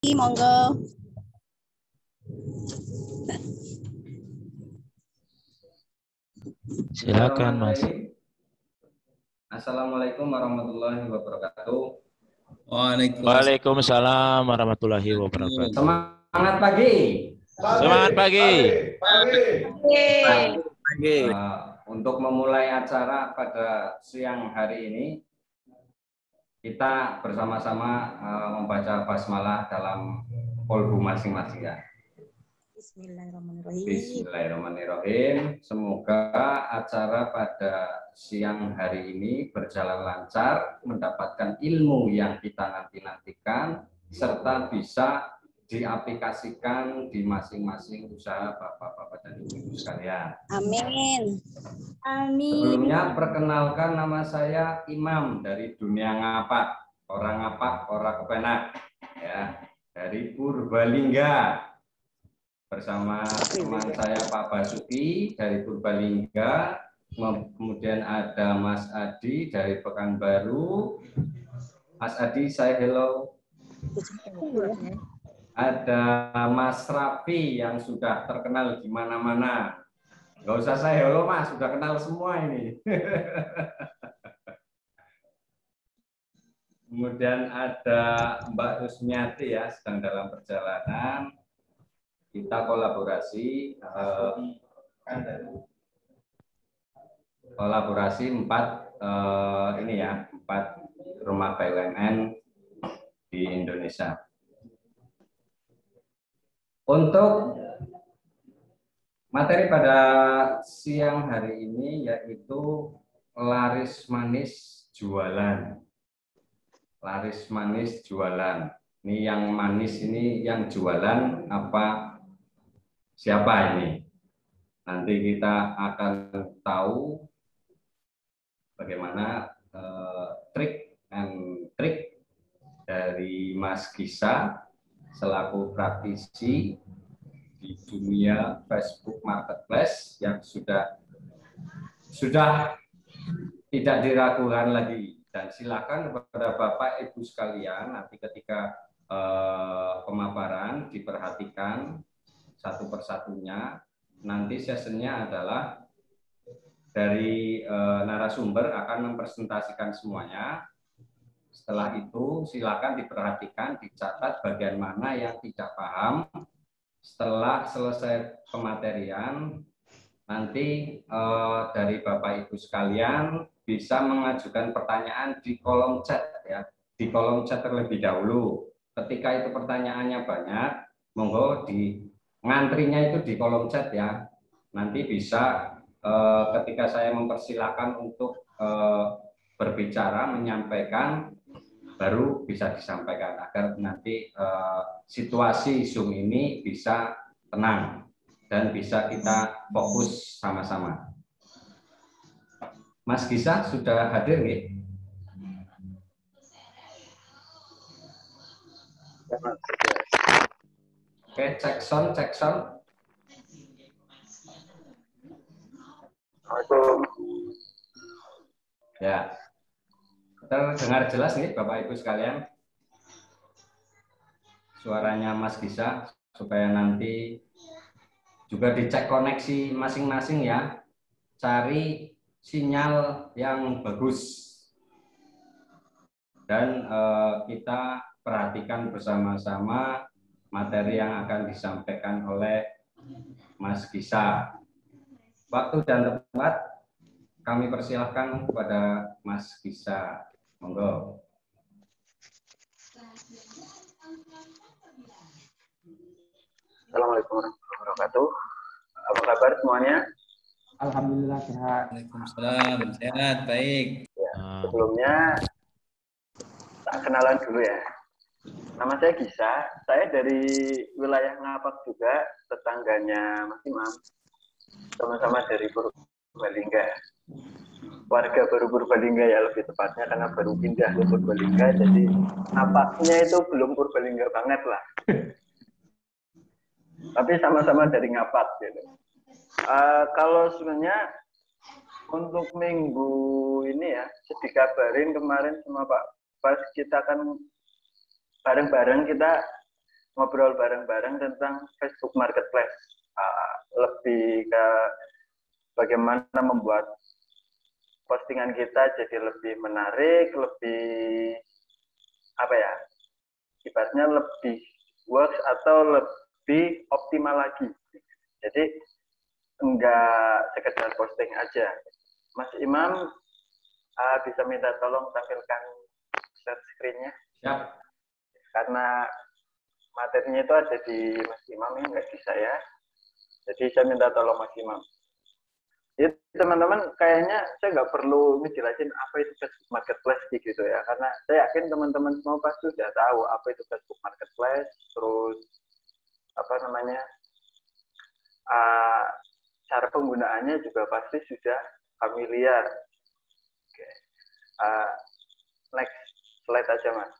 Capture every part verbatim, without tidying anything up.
monggo. Silakan Mas. Assalamualaikum warahmatullahi wabarakatuh. Waalaikumsalam warahmatullahi wabarakatuh. Semangat pagi. Semangat pagi. Pagi. Pagi. Pagi. Uh, untuk memulai acara pada siang hari ini, kita bersama-sama uh, membaca basmalah dalam kolbu masing-masing ya. Bismillahirrahmanirrahim. Bismillahirrahmanirrahim. Semoga acara pada siang hari ini berjalan lancar, mendapatkan ilmu yang kita nanti-nantikan, serta bisa diaplikasikan di masing-masing usaha Bapak-Bapak dan Ibu-Ibu sekalian. Amin. Amin. Sebelumnya perkenalkan, nama saya Imam dari dunia ngapak, orang ngapak, orang kepenak, ya, dari Purbalingga. Bersama teman saya Pak Basuki dari Purbalingga, kemudian ada Mas Adi dari Pekanbaru. Mas Adi, saya hello. Ada Mas Rafi yang sudah terkenal di mana-mana. Nggak usah saya hello Mas, sudah kenal semua ini. Kemudian ada Mbak Rusmiati ya, sedang dalam perjalanan. Kita kolaborasi eh, kolaborasi empat eh, ini ya empat rumah B U M N di Indonesia. Untuk materi pada siang hari ini yaitu laris manis jualan. Laris manis jualan. Ini yang manis ini yang jualan apa? Siapa ini? Nanti kita akan tahu bagaimana eh, trik and trik dari Mas Gisa selaku praktisi di dunia Facebook Marketplace yang sudah sudah tidak diragukan lagi. Dan silakan kepada Bapak Ibu sekalian nanti ketika eh, pemaparan diperhatikan satu persatunya. Nanti sesinya adalah dari e, narasumber akan mempresentasikan semuanya. Setelah itu silakan diperhatikan, dicatat bagian mana yang tidak paham. Setelah selesai pematerian, nanti e, dari Bapak Ibu sekalian bisa mengajukan pertanyaan di kolom chat ya, di kolom chat terlebih dahulu. Ketika itu pertanyaannya banyak, monggo di ngantrinya itu di kolom chat ya. Nanti bisa eh, ketika saya mempersilahkan untuk eh, berbicara, menyampaikan, baru bisa disampaikan agar nanti eh, situasi Zoom ini bisa tenang dan bisa kita fokus sama-sama. Mas Gisa sudah hadir nih? Oke, cek sound, cek sound. Ya, terdengar jelas nih Bapak Ibu sekalian. Suaranya Mas Gisa, supaya nanti juga dicek koneksi masing-masing ya. Cari sinyal yang bagus. Dan eh, kita perhatikan bersama-sama materi yang akan disampaikan oleh Mas Gisa. Waktu dan tempat kami persilahkan kepada Mas Gisa. Monggo. Assalamualaikum warahmatullahi wabarakatuh. Apa kabar semuanya? Alhamdulillah sehat. Waalaikumsalam. Sehat, baik. Ya, sebelumnya tak kenalan dulu ya. Nama saya Gisa, saya dari wilayah Ngapak juga, tetangganya Mas Imam, sama-sama dari Purbalingga. Warga baru Purbalingga ya lebih tepatnya, karena baru pindah ke Purbalingga, jadi Ngapaknya itu belum Purbalingga banget lah. Tapi sama-sama dari Ngapak gitu. Uh, kalau sebenarnya untuk minggu ini ya, dikabarin kemarin sama Pak Pas, kita kan bareng-bareng kita ngobrol bareng-bareng tentang Facebook Marketplace. Uh, lebih ke bagaimana membuat postingan kita jadi lebih menarik, lebih apa ya, ibaratnya lebih works atau lebih optimal lagi. Jadi enggak sekedar posting aja. Mas Imam uh, bisa minta tolong tampilkan share screen-nya. Siap. Karena materinya itu ada di Mas Imam, ini nggak di saya. Jadi saya minta tolong Mas Imam. Ya teman-teman, kayaknya saya nggak perlu ngejelasin apa itu Facebook Marketplace gitu ya, karena saya yakin teman-teman semua pasti sudah tahu apa itu Facebook Marketplace, terus apa namanya, uh, cara penggunaannya juga pasti sudah familiar. Oke, uh, next slide aja Mas.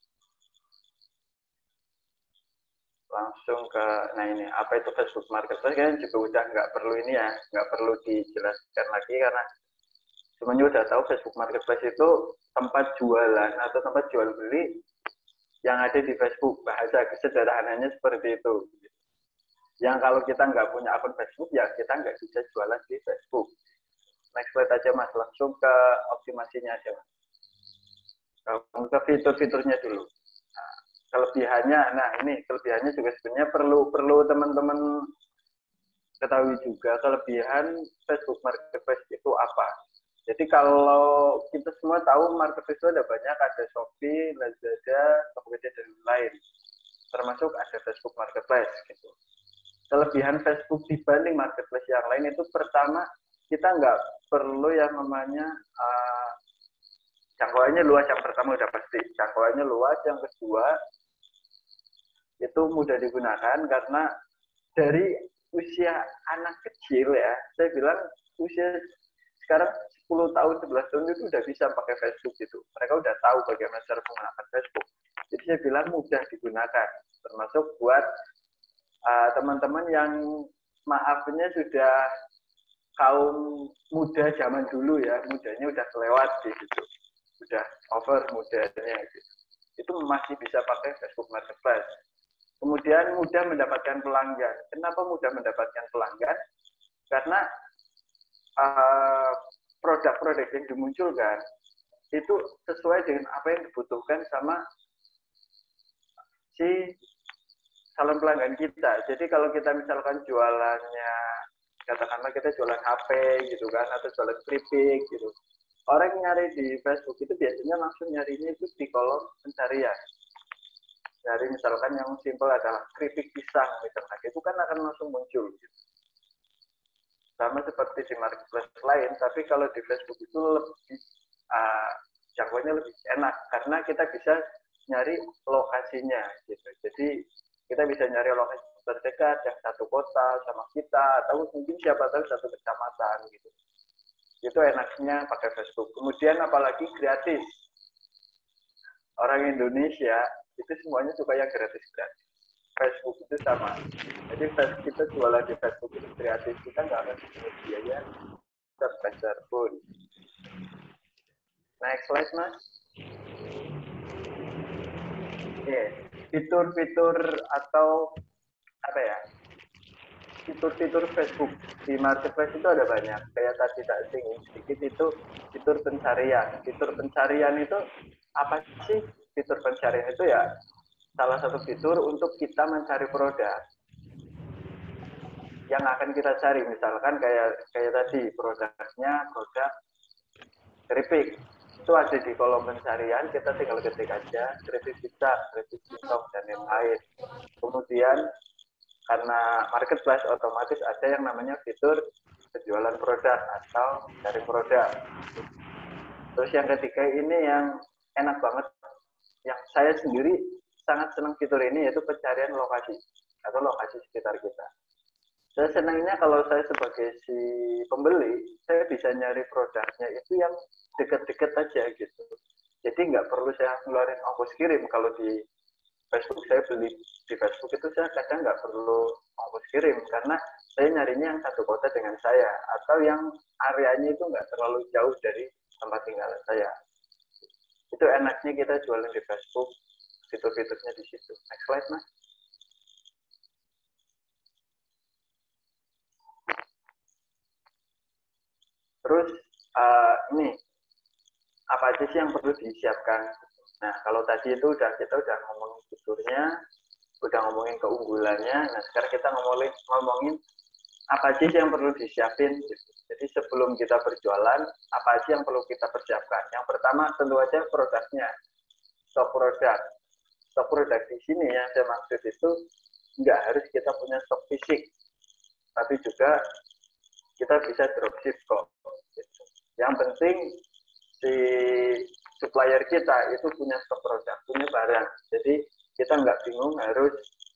Langsung ke, nah ini apa itu Facebook Marketplace kan juga udah nggak perlu ini ya, nggak perlu dijelaskan lagi karena semuanya udah tahu Facebook Marketplace itu tempat jualan atau tempat jual beli yang ada di Facebook. Bahasa kesederhananya seperti itu. Yang kalau kita nggak punya akun Facebook ya kita nggak bisa jualan di Facebook. Next slide aja Mas, langsung ke optimasinya aja Mas. Langsung ke fitur-fiturnya dulu. Kelebihannya, nah ini kelebihannya juga sebenarnya perlu perlu teman-teman ketahui juga kelebihan Facebook Marketplace itu apa. Jadi kalau kita semua tahu Marketplace itu ada banyak, ada Shopee, Lazada, Tokopedia dan lain, termasuk ada Facebook Marketplace gitu. Kelebihan Facebook dibanding Marketplace yang lain itu pertama kita nggak perlu yang namanya uh, jangkauannya luas, yang pertama udah pasti jangkauannya luas, yang kedua itu mudah digunakan karena dari usia anak kecil ya, saya bilang usia sekarang sepuluh tahun, sebelas tahun itu udah bisa pakai Facebook gitu. Mereka udah tahu bagaimana cara menggunakan Facebook. Jadi saya bilang mudah digunakan, termasuk buat teman-teman uh, yang maafnya sudah kaum muda zaman dulu ya, mudanya udah kelewat gitu, udah over mudanya gitu. Itu masih bisa pakai Facebook Marketplace. Kemudian mudah mendapatkan pelanggan. Kenapa mudah mendapatkan pelanggan? Karena uh, produk-produk yang dimunculkan itu sesuai dengan apa yang dibutuhkan sama si calon pelanggan kita. Jadi kalau kita misalkan jualannya, katakanlah kita jualan H P gitu kan, atau jualan keripik gitu. Orang yang nyari di Facebook itu biasanya langsung nyarinya itu di kolom pencarian. Dari misalkan yang simpel adalah keripik pisang misalkan, itu kan akan langsung muncul gitu. Sama seperti di marketplace lain, tapi kalau di Facebook itu lebih uh, jangkauannya lebih enak karena kita bisa nyari lokasinya gitu. Jadi kita bisa nyari lokasi terdekat yang satu kota sama kita, atau mungkin siapa tahu satu kecamatan gitu. Itu enaknya pakai Facebook. Kemudian apalagi gratis. Orang Indonesia itu semuanya suka yang gratis-gratis. Facebook itu sama. Jadi kita jualan di Facebook itu gratis. Kita nggak akan punya biaya sebesar pun. Next slide, Mas. Oke, fitur-fitur atau apa ya? Fitur-fitur Facebook di marketplace itu ada banyak. Kayak tadi tak singgung sedikit itu fitur pencarian. Fitur pencarian itu apa sih? Fitur pencarian itu ya salah satu fitur untuk kita mencari produk yang akan kita cari. Misalkan kayak kayak tadi produknya produk keripik. Itu ada di kolom pencarian, kita tinggal ketik aja keripik pizza, keripik singkong dan lain-lain. Kemudian karena marketplace otomatis ada yang namanya fitur penjualan produk atau cari produk. Terus yang ketiga ini yang enak banget, yang saya sendiri sangat senang fitur ini, yaitu pencarian lokasi atau lokasi sekitar kita. Saya senangnya kalau saya sebagai si pembeli, saya bisa nyari produknya itu yang dekat-dekat aja gitu. Jadi nggak perlu saya ngeluarin ongkos kirim. Kalau di Facebook saya beli di Facebook itu saya kadang nggak perlu ongkos kirim karena saya nyarinya yang satu kota dengan saya atau yang areanya itu nggak terlalu jauh dari tempat tinggalan saya. Itu enaknya kita jualan di Facebook, fitur-fiturnya di situ. Next slide, Mas. Terus uh, ini apa aja sih yang perlu disiapkan? Nah, kalau tadi itu udah kita udah ngomongin fiturnya, udah ngomongin keunggulannya. Nah, sekarang kita ngomongin ngomongin apa aja yang perlu disiapin. Jadi sebelum kita berjualan, apa aja yang perlu kita persiapkan? Yang pertama tentu aja produknya, stok produk. Stok produk di sini yang saya maksud itu nggak harus kita punya stok fisik, tapi juga kita bisa dropship kok. Yang penting si supplier kita itu punya stok produk, punya barang. Jadi kita nggak bingung harus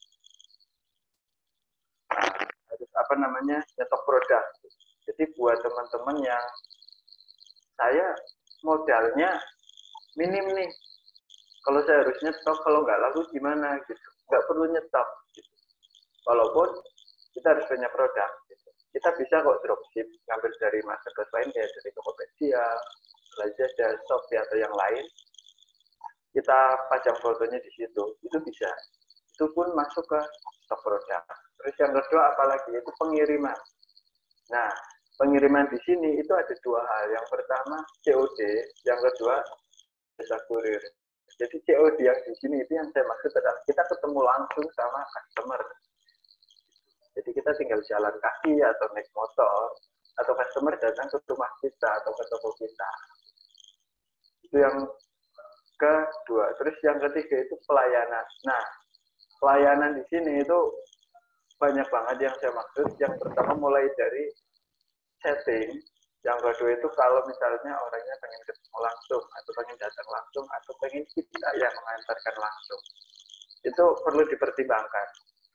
harus apa namanya nyetok produk. Jadi buat teman-teman yang saya modalnya minim nih, kalau saya harus nyetok, kalau nggak laku gimana gitu, nggak perlu nyetok. Gitu. Walaupun kita harus punya produk. Gitu. Kita bisa kok dropship, ngambil dari marketplace lain kayak dari Tokopedia, Lazada, Shopee atau yang lain. Kita pajang fotonya di situ, itu bisa. Itu pun masuk ke stok produk. Terus yang kedua apalagi itu pengiriman. Nah, pengiriman di sini itu ada dua hal. Yang pertama C O D, yang kedua jasa kurir. Jadi C O D yang di sini itu yang saya maksud adalah kita ketemu langsung sama customer. Jadi kita tinggal jalan kaki atau naik motor, atau customer datang ke rumah kita atau ke toko kita. Itu yang kedua. Terus yang ketiga itu pelayanan. Nah, pelayanan di sini itu banyak banget yang saya maksud. Yang pertama mulai dari setting, yang kedua itu kalau misalnya orangnya pengen ketemu langsung, atau pengen datang langsung, atau pengen kita yang mengantarkan langsung. Itu perlu dipertimbangkan.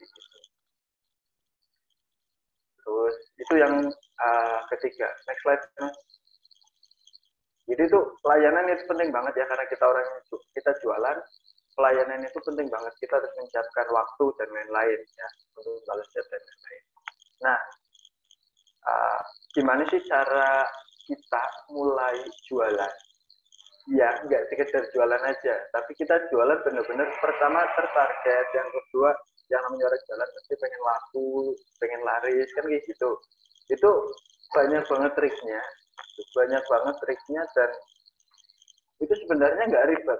Terus itu yang uh, ketiga. Next slide, Mas. Jadi itu pelayanan itu penting banget ya, karena kita orang kita jualan, pelayanan itu penting banget. Kita harus menyiapkan waktu dan lain-lain ya untuk balas chat dan lain-lain. Nah, uh, gimana sih cara kita mulai jualan? Ya, nggak sekedar jualan aja, tapi kita jualan benar-benar pertama tertarget, yang kedua yang namanya orang jalan pasti pengen laku, pengen laris, kan kayak gitu. Itu banyak banget triknya, banyak banget triknya dan itu sebenarnya nggak ribet.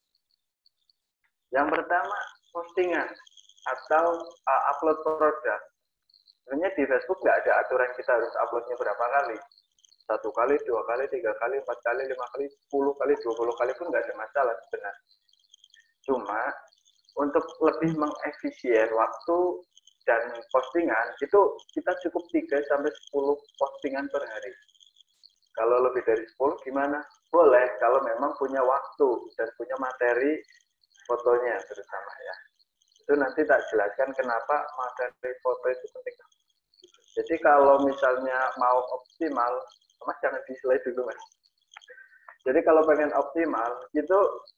Yang pertama postingan atau uh, upload produk. Sebenarnya di Facebook nggak ada aturan kita harus uploadnya berapa kali. Satu kali, dua kali, tiga kali, empat kali, lima kali, sepuluh kali, dua puluh kali pun nggak ada masalah sebenarnya. Cuma untuk lebih mengefisien waktu dan postingan itu kita cukup tiga sampai sepuluh postingan per hari. Kalau lebih dari sepuluh gimana? Boleh kalau memang punya waktu dan punya materi fotonya terutama ya. Itu nanti tak jelaskan kenapa materi foto itu penting. Jadi kalau misalnya mau optimal, Mas jangan di slide dulu Mas. Jadi kalau pengen optimal itu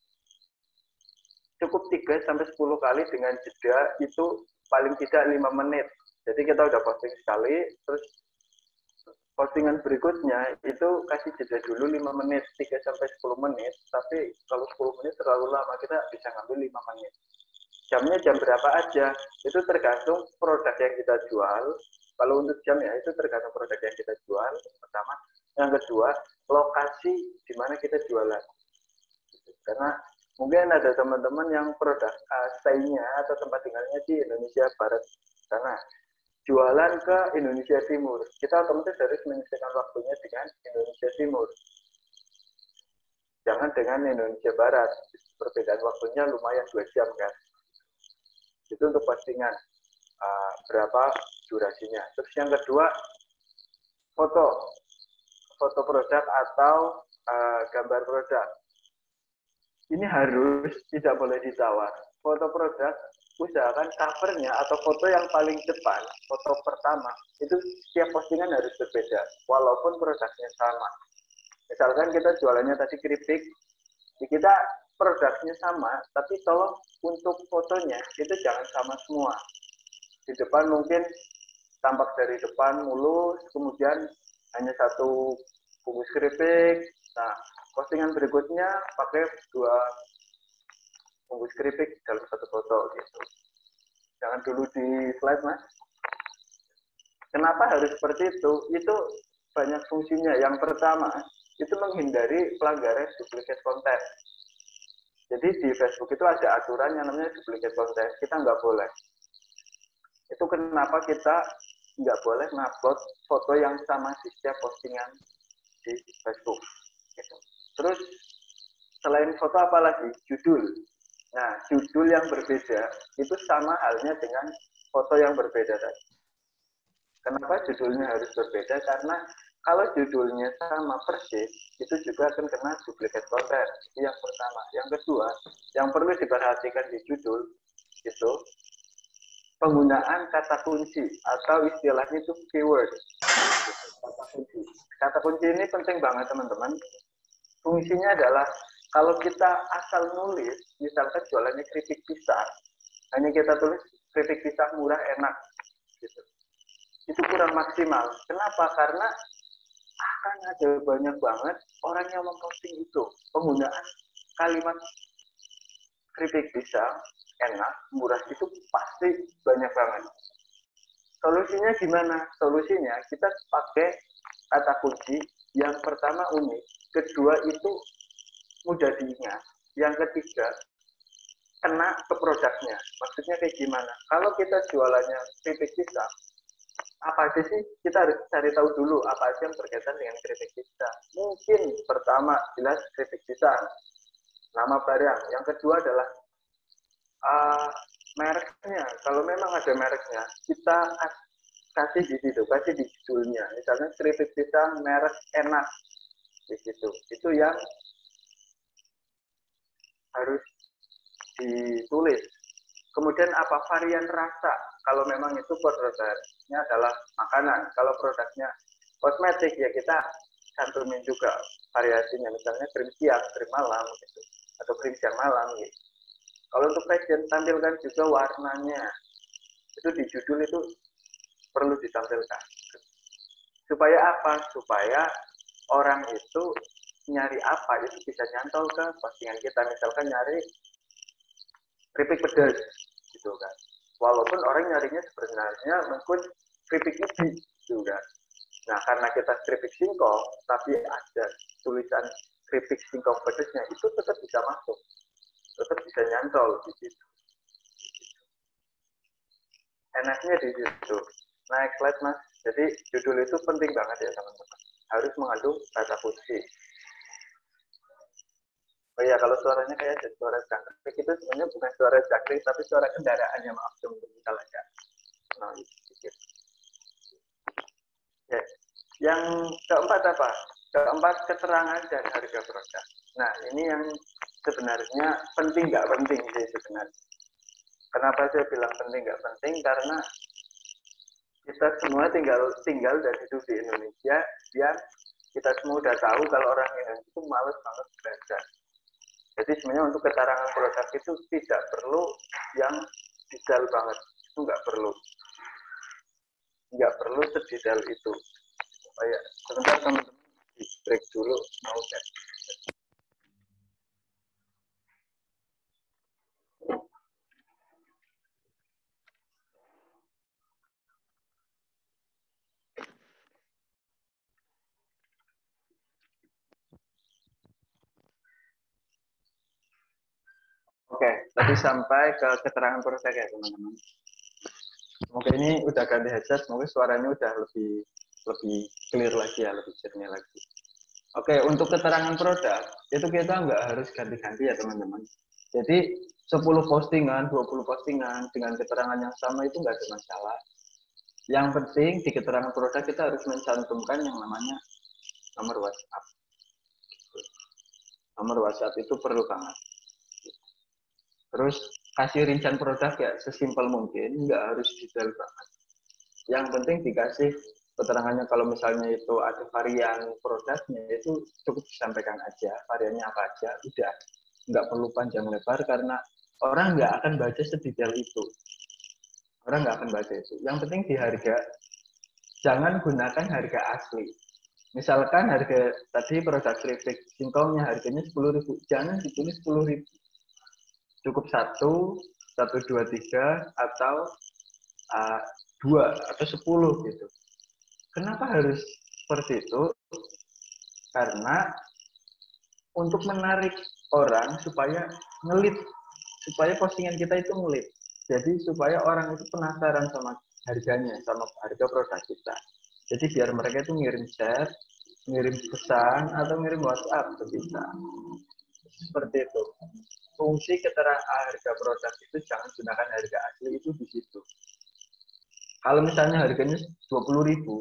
cukup tiga sampai sepuluh kali dengan jeda itu paling tidak lima menit. Jadi kita udah posting sekali, terus postingan berikutnya itu kasih jeda dulu lima menit, tiga sampai sepuluh menit. Tapi kalau sepuluh menit terlalu lama, kita bisa ngambil lima menit. Jamnya jam berapa aja, itu tergantung produk yang kita jual. Kalau untuk jam ya, itu tergantung produk yang kita jual, pertama. Yang kedua, lokasi di mana kita jualan. Karena mungkin ada teman-teman yang produk uh, stay-nya atau tempat tinggalnya di Indonesia Barat sana. Jualan ke Indonesia Timur. Kita otomatis harus menyesuaikan waktunya dengan Indonesia Timur. Jangan dengan Indonesia Barat. Perbedaan waktunya lumayan dua jam kan. Itu untuk postingan. Uh, berapa durasinya. Terus yang kedua, foto. Foto produk atau uh, gambar produk. Ini harus tidak boleh ditawar. Foto produk, usahakan covernya atau foto yang paling depan, foto pertama, itu setiap postingan harus berbeda, walaupun produknya sama. Misalkan kita jualannya tadi keripik, kita produknya sama, tapi tolong untuk fotonya itu jangan sama semua. Di depan mungkin tampak dari depan mulus, kemudian hanya satu bungkus keripik. Nah, postingan berikutnya pakai dua bungkus keripik dalam satu foto gitu. Jangan dulu di slide Mas. Kenapa harus seperti itu? Itu banyak fungsinya. Yang pertama, itu menghindari pelanggaran duplicate konten. Jadi di Facebook itu ada aturan yang namanya duplicate konten. Kita nggak boleh. Itu kenapa kita nggak boleh ngupload foto yang sama di setiap postingan di Facebook. Gitu. Terus selain foto apa lagi? Judul. Nah, judul yang berbeda itu sama halnya dengan foto yang berbeda tadi. Kenapa judulnya harus berbeda? Karena kalau judulnya sama persis, itu juga akan kena duplicate konten. Itu yang pertama. Yang kedua, yang perlu diperhatikan di judul itu penggunaan kata kunci atau istilahnya itu keyword. Kata kunci. Kata kunci ini penting banget teman-teman. Fungsinya adalah kalau kita asal nulis, misalkan jualannya keripik pisang, hanya kita tulis keripik pisang murah enak, gitu. Itu kurang maksimal. Kenapa? Karena akan ada banyak banget orang yang memposting itu. Penggunaan kalimat keripik pisang enak, murah itu pasti banyak banget. Solusinya gimana? Solusinya kita pakai kata kunci yang pertama unik, kedua itu mudah diingat, yang ketiga kena ke produknya. Maksudnya kayak gimana? Kalau kita jualannya keripik pisang, apa aja sih? Kita harus cari tahu dulu apa aja yang berkaitan dengan keripik pisang. Mungkin pertama jelas keripik pisang, nama barang. Yang kedua adalah uh, mereknya. Kalau memang ada mereknya, kita kasih di situ, kasih di judulnya. Misalnya keripik pisang merek enak di situ. Itu yang harus ditulis. Kemudian apa varian rasa? Kalau memang itu produknya adalah makanan. Kalau produknya kosmetik ya kita cantumin juga variasinya. Misalnya krim siang, krim malam gitu. Atau krim siang malam gitu. Kalau untuk fashion tampilkan juga warnanya. Itu di judul itu perlu ditampilkan. Supaya apa? Supaya orang itu nyari apa itu bisa nyantol ke postingan kita. Misalkan nyari keripik pedas gitu kan. Walaupun orang nyarinya sebenarnya mungkin keripik ubi gitu kan. Nah, karena kita keripik singkong tapi ada tulisan keripik singkong pedasnya, itu tetap bisa masuk. Tetap bisa nyantol di situ. Enaknya di situ. Next slide, Mas. Jadi judul itu penting banget ya teman-teman. Harus mengandung kata kunci. Oh iya, kalau suaranya kayak ada suara jangkrik itu sebenarnya bukan suara jangkrik, tapi suara kendaraannya, maaf teman-teman kalau ada. Nah, sedikit. Ya. Yang keempat apa? Keempat, keterangan dan harga produk. Nah, ini yang sebenarnya penting nggak penting sih sebenarnya. Kenapa saya bilang penting nggak penting? Karena kita semua tinggal tinggal dan hidup di Indonesia, yang kita semua udah tahu kalau orang Indonesia itu males banget belajar. Jadi sebenarnya untuk keterangan produk itu tidak perlu yang detail banget, itu nggak perlu, nggak perlu sedetail itu. Oh ya, sebentar teman-teman, di break dulu, mau cek. Oke, tadi sampai ke keterangan produk ya teman-teman. Semoga ini udah ganti headset, semoga suaranya udah lebih lebih clear lagi ya, lebih jernih lagi. Oke, untuk keterangan produk itu kita nggak harus ganti-ganti ya teman-teman. Jadi sepuluh postingan, dua puluh postingan dengan keterangan yang sama itu nggak ada masalah. Yang penting di keterangan produk kita harus mencantumkan yang namanya nomor WhatsApp. Nomor WhatsApp itu perlu banget. Terus kasih rincian produk ya sesimpel mungkin, nggak harus detail banget. Yang penting dikasih keterangannya, kalau misalnya itu ada varian produknya itu cukup disampaikan aja, variannya apa aja, udah. Nggak perlu panjang lebar karena orang nggak akan baca sedetail itu. Orang nggak akan baca itu. Yang penting di harga, jangan gunakan harga asli. Misalkan harga tadi produk keripik singkongnya harganya sepuluh ribu, jangan ditulis sepuluh ribu. Cukup satu, satu, dua, tiga, atau uh, dua, atau sepuluh gitu. Kenapa harus seperti itu karena untuk menarik orang supaya ngelit, supaya postingan kita itu ngelit. Jadi supaya orang itu penasaran sama harganya, sama harga produk kita. Jadi biar mereka itu ngirim chat, ngirim pesan, atau ngirim WhatsApp ke kita. Seperti itu. Fungsi keterangan harga produk itu jangan gunakan harga asli itu di situ. Kalau misalnya harganya dua puluh ribu,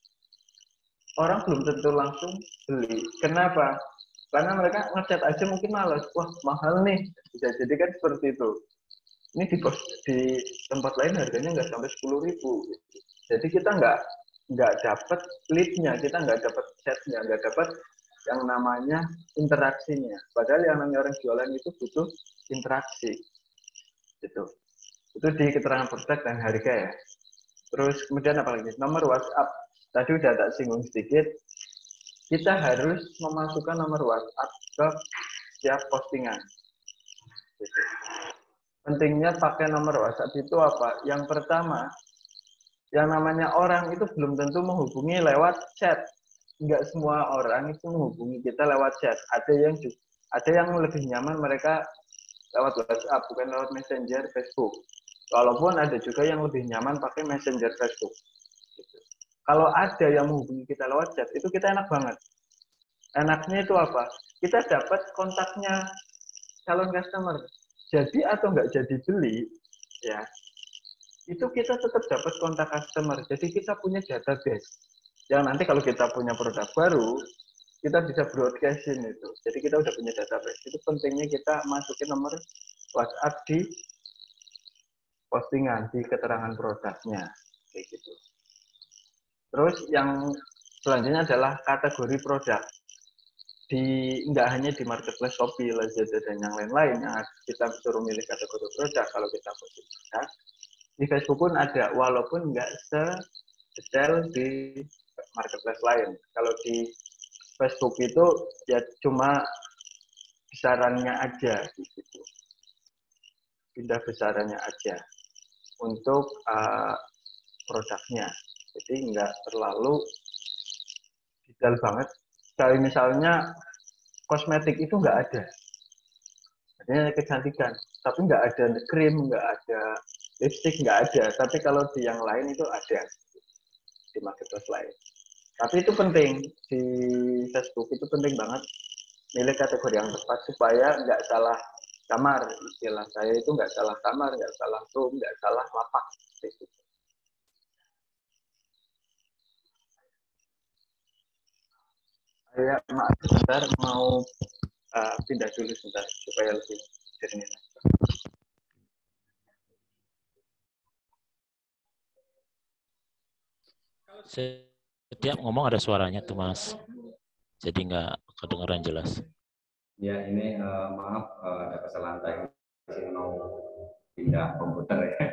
orang belum tentu langsung beli. Kenapa? Karena mereka ngechat aja mungkin malas. Wah, mahal nih. Bisa jadi kan seperti itu. Ini di, di tempat lain harganya nggak sampai sepuluh ribu. Jadi kita nggak nggak dapat lead-nya, kita nggak dapat chat-nya, nggak dapat yang namanya interaksinya. Padahal yang namanya orang jualan itu butuh interaksi. Gitu. Itu di keterangan produk dan harga ya. Terus kemudian apa lagi? Nomor WhatsApp. Tadi udah tak singgung sedikit. Kita harus memasukkan nomor WhatsApp ke setiap postingan. Gitu. Pentingnya pakai nomor WhatsApp itu apa? Yang pertama, yang namanya orang itu belum tentu menghubungi lewat chat. Enggak semua orang itu menghubungi kita lewat chat. Ada yang ada yang lebih nyaman mereka lewat WhatsApp, bukan lewat Messenger Facebook. Walaupun ada juga yang lebih nyaman pakai Messenger Facebook. Gitu. Kalau ada yang menghubungi kita lewat chat, itu kita enak banget. Enaknya itu apa? Kita dapat kontaknya calon customer. Jadi atau nggak jadi beli, ya itu kita tetap dapat kontak customer. Jadi kita punya database. Yang nanti kalau kita punya produk baru, kita bisa broadcastin itu. Jadi kita udah punya database. Itu pentingnya kita masukin nomor WhatsApp di postingan, di keterangan produknya, kayak gitu. Terus yang selanjutnya adalah kategori produk. Di nggak hanya di marketplace Shopee, Lazada dan yang lain-lain yang kita suruh milih kategori produk kalau kita posting produk. Di Facebook pun ada, walaupun nggak sedetail di marketplace lain. Kalau di Facebook itu ya cuma besarannya aja, gitu. Pindah besarannya aja untuk uh, produknya. Jadi nggak terlalu detail banget. Kalau misalnya kosmetik itu nggak ada, adanya kecantikan, tapi nggak ada krim, nggak ada lipstick, nggak ada. Tapi kalau di yang lain itu ada di marketplace lain. Tapi itu penting di Facebook itu penting banget milih kategori yang tepat supaya nggak salah kamar. Istilah saya itu nggak salah kamar, nggak salah room, nggak salah lapak. Gitu. Saya maaf sebentar mau uh, pindah dulu sebentar supaya lebih jernih. Setiap ngomong ada suaranya tuh Mas. Jadi nggak kedengeran jelas. Ya ini uh, maaf uh, ada kesalahan teknis mau pindah komputer ya.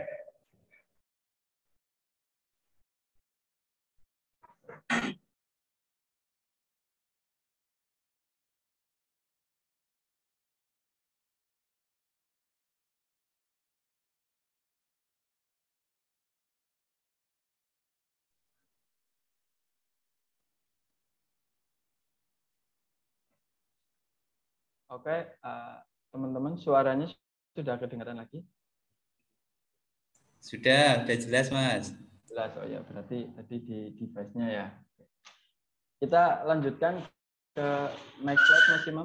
Oke, uh, teman-teman, suaranya sudah kedengaran lagi? Sudah, sudah jelas Mas. Jelas, oh ya, berarti tadi di device-nya ya. Kita lanjutkan ke next slide, Mas Imam.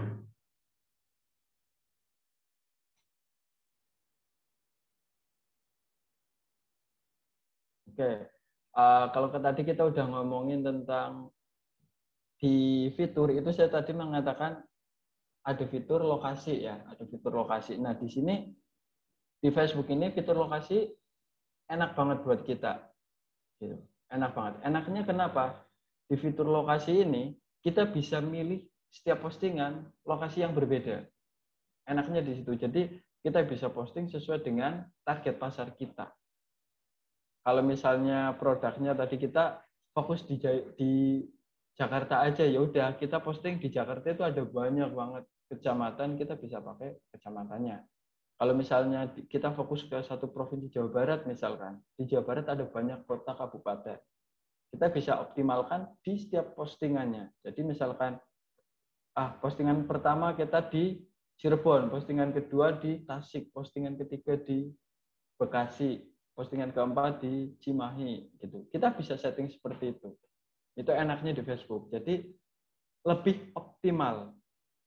Oke, uh, kalau tadi kita udah ngomongin tentang di fitur, itu saya tadi mengatakan ada fitur lokasi ya, ada fitur lokasi. Nah, di sini di Facebook ini fitur lokasi enak banget buat kita. Gitu. Enak banget. Enaknya kenapa? Di fitur lokasi ini kita bisa milih setiap postingan lokasi yang berbeda. Enaknya di situ. Jadi kita bisa posting sesuai dengan target pasar kita. Kalau misalnya produknya tadi kita fokus di di Jakarta aja, ya udah kita posting di Jakarta itu ada banyak banget kecamatan, kita bisa pakai kecamatannya. Kalau misalnya kita fokus ke satu provinsi Jawa Barat misalkan, di Jawa Barat ada banyak kota kabupaten. kita bisa optimalkan di setiap postingannya. Jadi misalkan ah postingan pertama kita di Cirebon, postingan kedua di Tasik, postingan ketiga di Bekasi, postingan keempat di Cimahi gitu. Kita bisa setting seperti itu. Itu enaknya di Facebook. Jadi lebih optimal.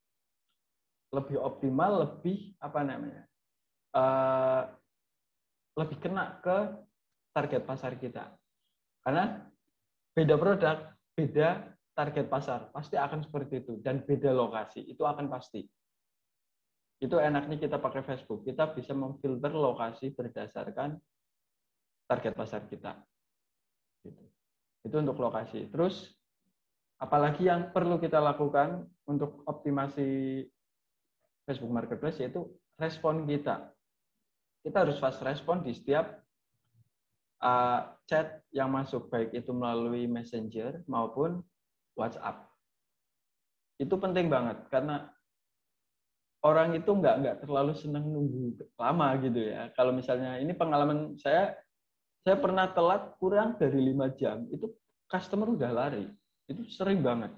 Lebih optimal, lebih apa namanya? Uh, lebih kena ke target pasar kita. Karena beda produk, beda target pasar, pasti akan seperti itu. Dan beda lokasi, itu akan pasti. Itu enaknya kita pakai Facebook. Kita bisa memfilter lokasi berdasarkan target pasar kita. Gitu. Itu untuk lokasi. Terus, apalagi yang perlu kita lakukan untuk optimasi Facebook Marketplace, yaitu respon kita. Kita harus fast respon di setiap uh, chat yang masuk, baik itu melalui Messenger maupun WhatsApp. Itu penting banget, karena orang itu nggak nggak terlalu senang nunggu lama gitu ya. Kalau misalnya, ini pengalaman saya, saya pernah telat kurang dari lima jam, itu customer udah lari. Itu sering banget.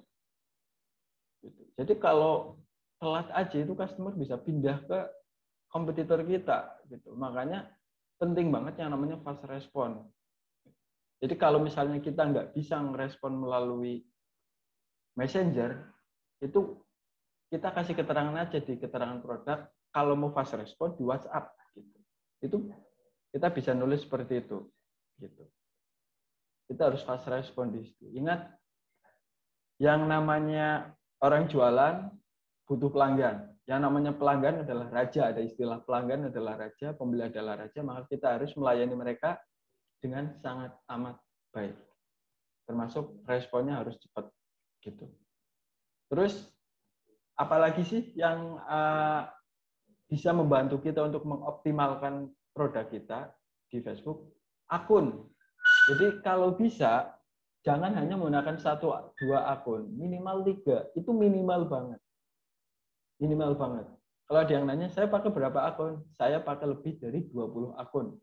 Gitu. Jadi kalau telat aja, itu customer bisa pindah ke kompetitor kita. Gitu. Makanya penting banget yang namanya fast respon. Jadi kalau misalnya kita nggak bisa ngerespon melalui Messenger, itu kita kasih keterangan aja di keterangan produk, kalau mau fast respon di WhatsApp. Gitu. Itu kita bisa nulis seperti itu. Gitu. Kita harus fast respon di situ. Ingat, yang namanya orang jualan butuh pelanggan. Yang namanya pelanggan adalah raja. Ada istilah pelanggan adalah raja, pembeli adalah raja, maka kita harus melayani mereka dengan sangat amat baik. Termasuk responnya harus cepat. Gitu. Terus, apalagi sih yang uh, bisa membantu kita untuk mengoptimalkan produk kita di Facebook? Akun. Jadi kalau bisa, jangan hanya menggunakan satu, dua akun. Minimal tiga. Itu minimal banget. Minimal banget. Kalau ada yang nanya, saya pakai berapa akun? Saya pakai lebih dari dua puluh akun.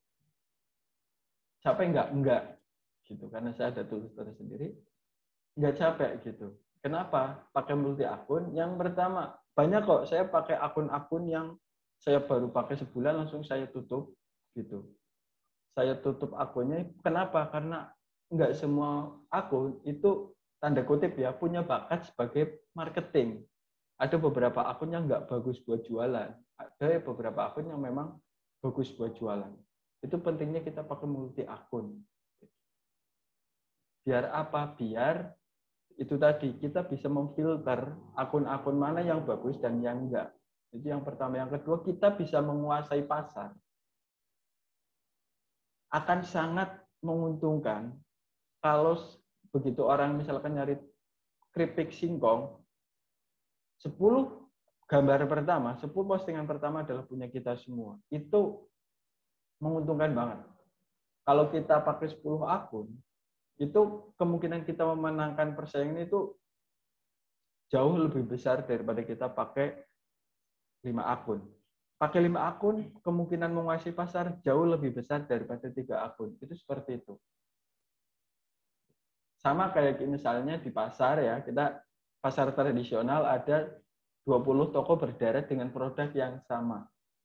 Capek enggak? Enggak. Gitu. Karena saya ada tools tersendiri. Enggak capek gitu. Kenapa? Pakai multi akun. Yang pertama, banyak kok saya pakai akun-akun yang saya baru pakai sebulan langsung saya tutup gitu. Saya tutup akunnya. Kenapa? Karena enggak semua akun itu tanda kutip ya punya bakat sebagai marketing. Ada beberapa akun yang enggak bagus buat jualan. Ada beberapa akun yang memang bagus buat jualan. Itu pentingnya kita pakai multi akun. Biar apa? Biar itu tadi, kita bisa memfilter akun-akun mana yang bagus dan yang enggak. Itu yang pertama. Yang kedua, kita bisa menguasai pasar. Akan sangat menguntungkan kalau begitu orang misalkan nyari keripik singkong, sepuluh gambar pertama, sepuluh postingan pertama adalah punya kita semua. Itu menguntungkan banget. Kalau kita pakai sepuluh akun, itu kemungkinan kita memenangkan persaingan itu jauh lebih besar daripada kita pakai lima akun. Pakai lima akun, kemungkinan menguasai pasar jauh lebih besar daripada tiga akun. Itu seperti itu. Sama kayak misalnya di pasar ya, kita pasar tradisional ada dua puluh toko berderet dengan produk yang sama.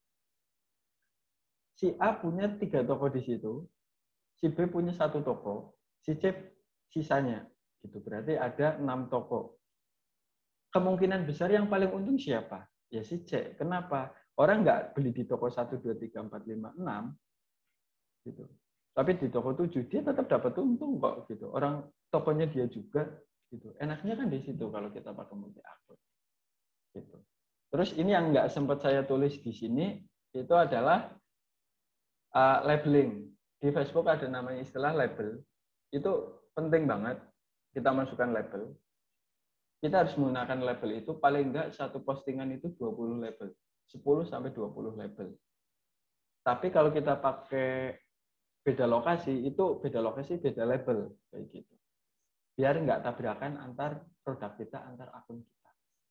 Si A punya tiga toko di situ, si B punya satu toko, si C sisanya. Gitu. Berarti ada enam toko. Kemungkinan besar yang paling untung siapa? Ya si C. Kenapa? Orang nggak beli di toko satu, dua, tiga, empat, lima, enam. Gitu. Tapi di toko tujuh, dia tetap dapat untung kok. Gitu. Orang tokonya dia juga. Gitu. Enaknya kan di situ kalau kita pakai multi akun. Gitu. Terus ini yang nggak sempat saya tulis di sini, itu adalah uh, labeling. Di Facebook ada namanya istilah label. Itu penting banget kita masukkan label. Kita harus menggunakan label itu paling enggak satu postingan itu dua puluh label. sepuluh sampai dua puluh label. Tapi kalau kita pakai beda lokasi, itu beda lokasi, beda label. Kayak gitu. Biar enggak tabrakan antar produk kita, antar akun kita.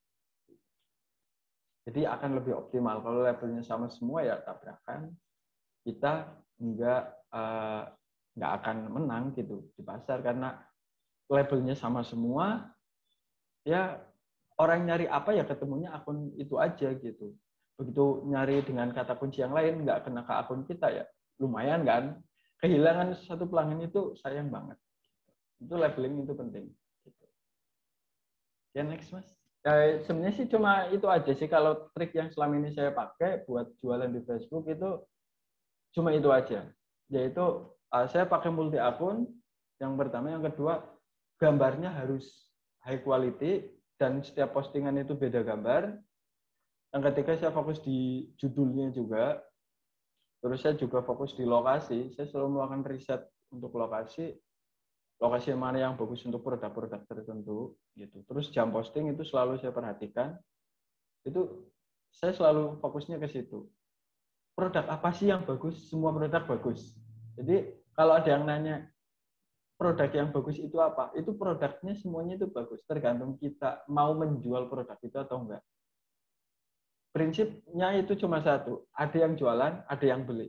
Jadi akan lebih optimal. Kalau labelnya sama semua ya tabrakan. Kita enggak, uh, enggak akan menang gitu di pasar. Karena labelnya sama semua, ya orang nyari apa ya ketemunya akun itu aja gitu. Begitu nyari dengan kata kunci yang lain nggak kena ke akun kita ya lumayan kan. Kehilangan satu pelanggan itu sayang banget. Itu labeling itu penting. Gitu. Ya next mas. Ya, sebenarnya sih cuma itu aja sih kalau trik yang selama ini saya pakai buat jualan di Facebook itu cuma itu aja. Yaitu uh, saya pakai multi akun. Yang pertama, yang kedua gambarnya harus high quality dan setiap postingan itu beda gambar. Yang ketiga saya fokus di judulnya juga. Terus saya juga fokus di lokasi. Saya selalu melakukan riset untuk lokasi. Lokasi mana yang bagus untuk produk-produk tertentu. Gitu. Terus jam posting itu selalu saya perhatikan. Itu saya selalu fokusnya ke situ. Produk apa sih yang bagus? Semua produk bagus. Jadi kalau ada yang nanya, produk yang bagus itu apa? Itu produknya semuanya itu bagus. Tergantung kita mau menjual produk itu atau enggak. Prinsipnya itu cuma satu, ada yang jualan, ada yang beli.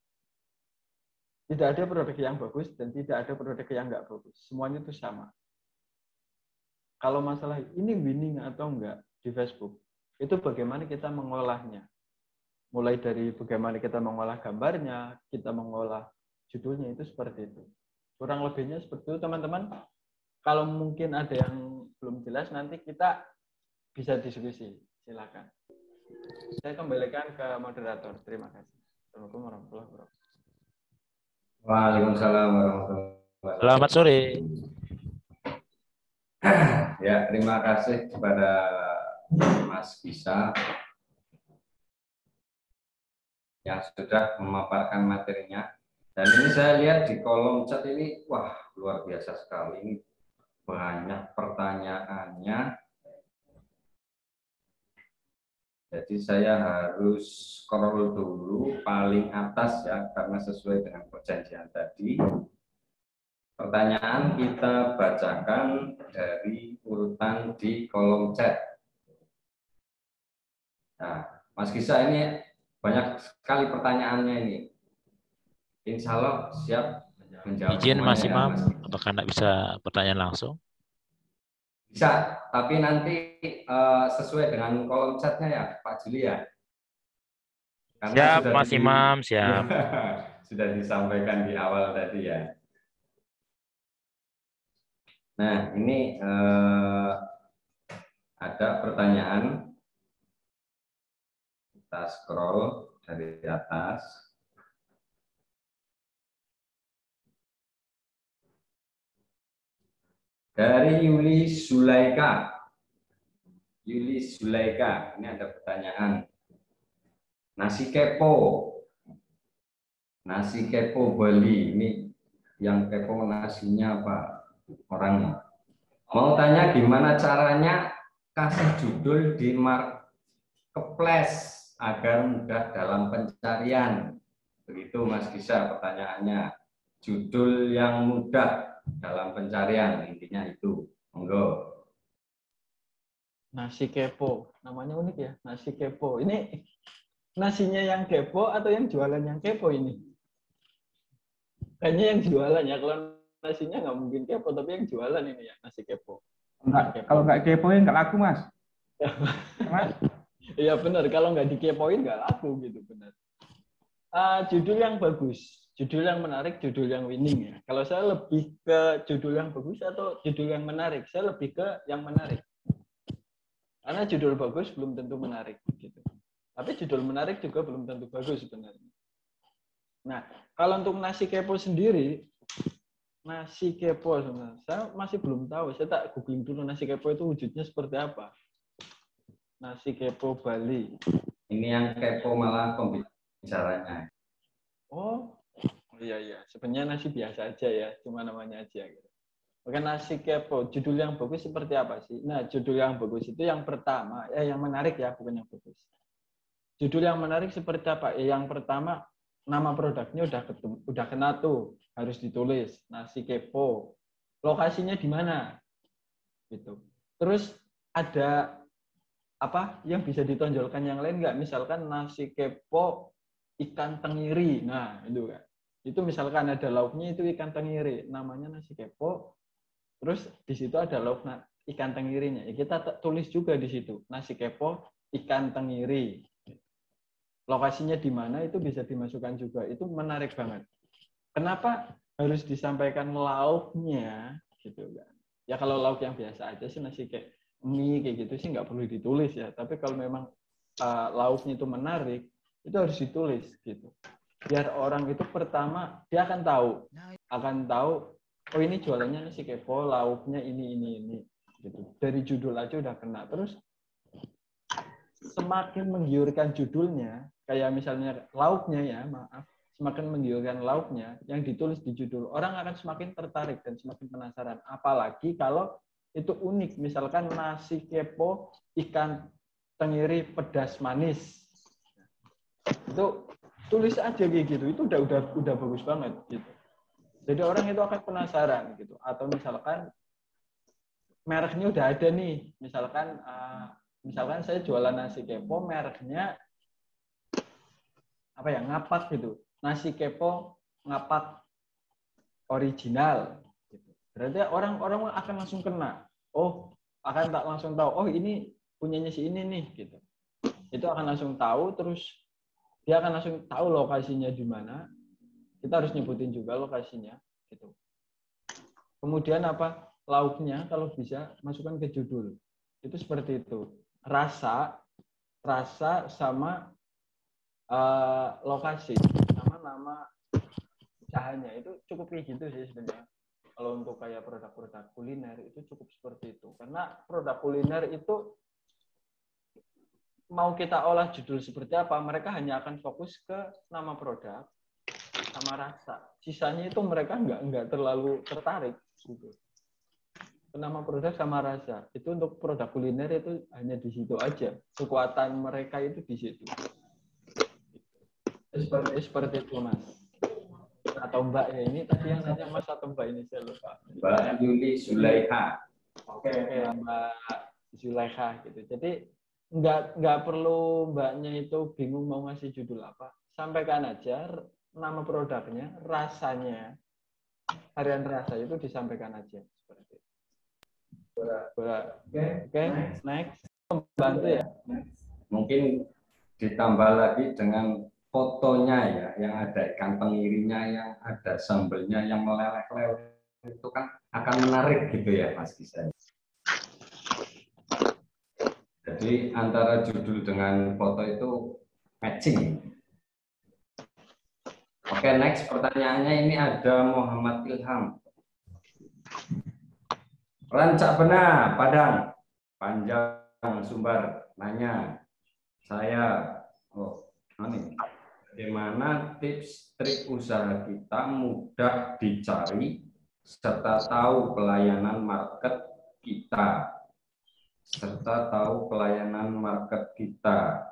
Tidak ada produk yang bagus dan tidak ada produk yang enggak bagus. Semuanya itu sama. Kalau masalah ini winning atau enggak di Facebook, itu bagaimana kita mengolahnya. Mulai dari bagaimana kita mengolah gambarnya, kita mengolah judulnya, itu seperti itu. Kurang lebihnya seperti itu teman-teman. Kalau mungkin ada yang belum jelas, nanti kita bisa diskusi. Silakan. Saya kembalikan ke moderator. Terima kasih. Assalamualaikum warahmatullahi wabarakatuh. Waalaikumsalam warahmatullahi wabarakatuh. Selamat sore. Ya, terima kasih kepada Mas Gisa yang sudah memaparkan materinya. Dan ini saya lihat di kolom chat ini, wah luar biasa sekali. Ini banyak pertanyaannya. Jadi saya harus scroll dulu paling atas ya, karena sesuai dengan perjanjian tadi. Pertanyaan kita bacakan dari urutan di kolom chat. Nah, Mas Gisa ini banyak sekali pertanyaannya ini. Insya Allah siap menjawab. Izin Mas semuanya, Imam, Mas. apakah Anda bisa pertanyaan langsung? Bisa, tapi nanti uh, sesuai dengan kolom chatnya ya, Pak Juli ya. Karena Siap, sudah Mas di- Imam, siap. sudah disampaikan di awal tadi ya. Nah, ini uh, ada pertanyaan. Kita scroll dari atas. Dari Yuli Sulaika. Yuli Sulaika, ini ada pertanyaan. Nasi kepo. Nasi kepo Bali. Ini yang kepo nasinya apa? Orangnya. Mau tanya gimana caranya kasih judul di marketplace agar mudah dalam pencarian. Begitu Mas Gisa pertanyaannya. Judul yang mudah dalam pencarian, intinya itu. Monggo. Nasi kepo, namanya unik ya, nasi kepo. Ini nasinya yang kepo atau yang jualan yang kepo ini? Kayaknya yang jualan ya, kalau nasinya nggak mungkin kepo, tapi yang jualan ini ya, nasi kepo. Enggak, kalau nggak kepoin nggak laku mas. Mas, Iya benar, kalau nggak dikepoin nggak laku gitu, benar. Uh, judul yang bagus, judul yang menarik, judul yang winning ya. Kalau saya lebih ke judul yang bagus atau judul yang menarik, saya lebih ke yang menarik. Karena judul bagus belum tentu menarik gitu. Tapi judul menarik juga belum tentu bagus sebenarnya. Nah, kalau untuk nasi kepo sendiri, nasi kepo sebenarnya saya masih belum tahu. Saya tak googling dulu nasi kepo itu wujudnya seperti apa. Nasi kepo Bali. Ini yang kepo malah pembicaranya. Oh, iya iya. Sebenarnya nasi biasa aja ya, cuma namanya aja. Gitu. Oke, nasi kepo. Judul yang bagus seperti apa sih? Nah, judul yang bagus itu yang pertama, eh yang menarik ya, bukan yang bagus. Judul yang menarik seperti apa? Eh, yang pertama, nama produknya udah ketemu, udah kena tuh, harus ditulis nasi kepo. Lokasinya di mana? Gitu. Terus ada apa yang bisa ditonjolkan yang lain nggak? Misalkan nasi kepo ikan tenggiri. Nah, itu kan. Itu misalkan ada lauknya itu ikan tenggiri, namanya nasi kepo Terus di situ ada lauk ikan tengirinya. Ya, kita tulis juga di situ nasi kepo ikan tengiri. Lokasinya di mana itu bisa dimasukkan juga. Itu menarik banget. Kenapa harus disampaikan lauknya gitu kan? Ya kalau lauk yang biasa aja sih nasi kayak mie kayak gitu sih nggak perlu ditulis ya. Tapi kalau memang uh, lauknya itu menarik, itu harus ditulis gitu. Biar orang itu pertama dia akan tahu, akan tahu oh ini jualannya nasi kepo, lauknya ini ini ini gitu. Dari judul aja udah kena. Terus semakin menggiurkan judulnya, kayak misalnya lauknya ya, maaf, semakin menggiurkan lauknya yang ditulis di judul, orang akan semakin tertarik dan semakin penasaran. Apalagi kalau itu unik, misalkan nasi kepo ikan tengiri pedas manis. Itu tulis aja kayak gitu, itu udah udah udah bagus banget gitu. Jadi orang itu akan penasaran gitu. Atau misalkan mereknya udah ada nih, misalkan uh, misalkan saya jualan nasi kepo, mereknya apa ya, ngapak gitu. Nasi kepo ngapak original. Gitu. Berarti orang-orang akan langsung kena. Oh, akan tak langsung tahu. Oh, ini punyanya si ini nih. Gitu. Itu akan langsung tahu. Terus dia akan langsung tahu lokasinya di mana. Kita harus nyebutin juga lokasinya. Gitu. Kemudian apa? Lauknya kalau bisa masukkan ke judul. Itu seperti itu. Rasa, rasa sama uh, lokasi, sama nama usahanya itu cukup kayak gitu sih sebenarnya. Kalau untuk kayak produk-produk kuliner itu cukup seperti itu. Karena produk kuliner itu mau kita olah judul seperti apa, mereka hanya akan fokus ke nama produk sama rasa. Sisanya itu mereka nggak nggak terlalu tertarik gitu. Nama produk sama rasa itu untuk produk kuliner itu hanya di situ aja, kekuatan mereka itu di situ. Seperti seperti itu Mas. Atau Mbak ya, ini tadi yang nanya Mas atau Mbak ini saya lupa. Mbak Yuli Zulaikha. Oke, okay, Mbak Zulaikha gitu. Jadi nggak nggak perlu Mbaknya itu bingung mau ngasih judul apa, sampaikan aja nama produknya, rasanya, harian rasa itu disampaikan aja seperti itu. Oke, okay, next. Membantu ya. Mungkin ditambah lagi dengan fotonya ya, yang ada ikan tengirinya, yang ada sambelnya, yang meleleh-leleh, itu kan akan menarik gitu ya Mas Kisan. Jadi antara judul dengan foto itu matching. Oke, next pertanyaannya ini ada Muhammad Ilham. Rancak Benar, Padang, Panjang Sumbar, nanya, saya, oh, ini, bagaimana tips trik usaha kita mudah dicari serta tahu pelayanan market kita, serta tahu pelayanan market kita.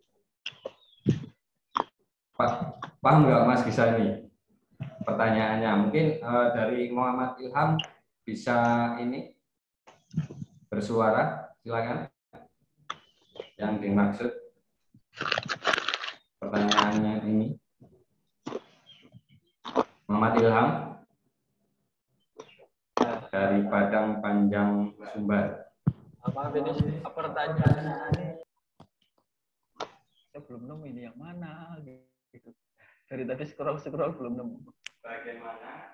Paham nggak Mas Gisa ini pertanyaannya? Mungkin uh, dari Muhammad Ilham bisa ini bersuara, silakan. Yang dimaksud pertanyaannya ini Muhammad Ilham dari Padang Panjang Sumbar. Apa ini pertanyaannya? Saya belum nemu ini yang mana gitu. Dari tadi scroll scroll belum nemu. Bagaimana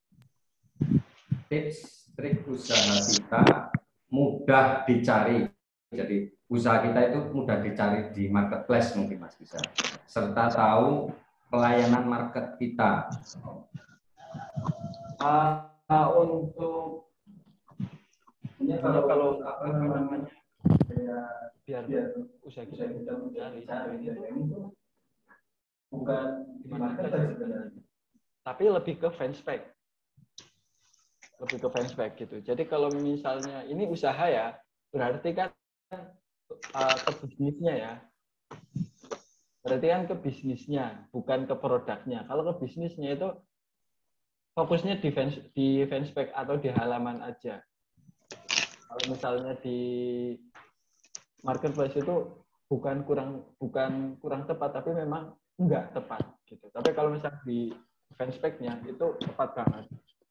tips trik usaha kita mudah dicari? Jadi usaha kita itu mudah dicari di marketplace mungkin Mas bisa. Serta tahu pelayanan market kita. Uh, uh, untuk ini kalau kalau apa namanya biar, biar usaha kita mudah dicari itu bukan di marketplace sebenarnya, tapi lebih ke fanspage. Lebih ke fanspage gitu. Jadi kalau misalnya ini usaha ya, berarti kan uh, ke bisnisnya ya. Berarti kan ke bisnisnya, bukan ke produknya. Kalau ke bisnisnya itu fokusnya di fans, di fanspage atau di halaman aja. Kalau misalnya di marketplace itu bukan kurang bukan kurang tepat, tapi memang enggak tepat gitu. Tapi kalau misalnya di fanspage-nya itu tepat banget.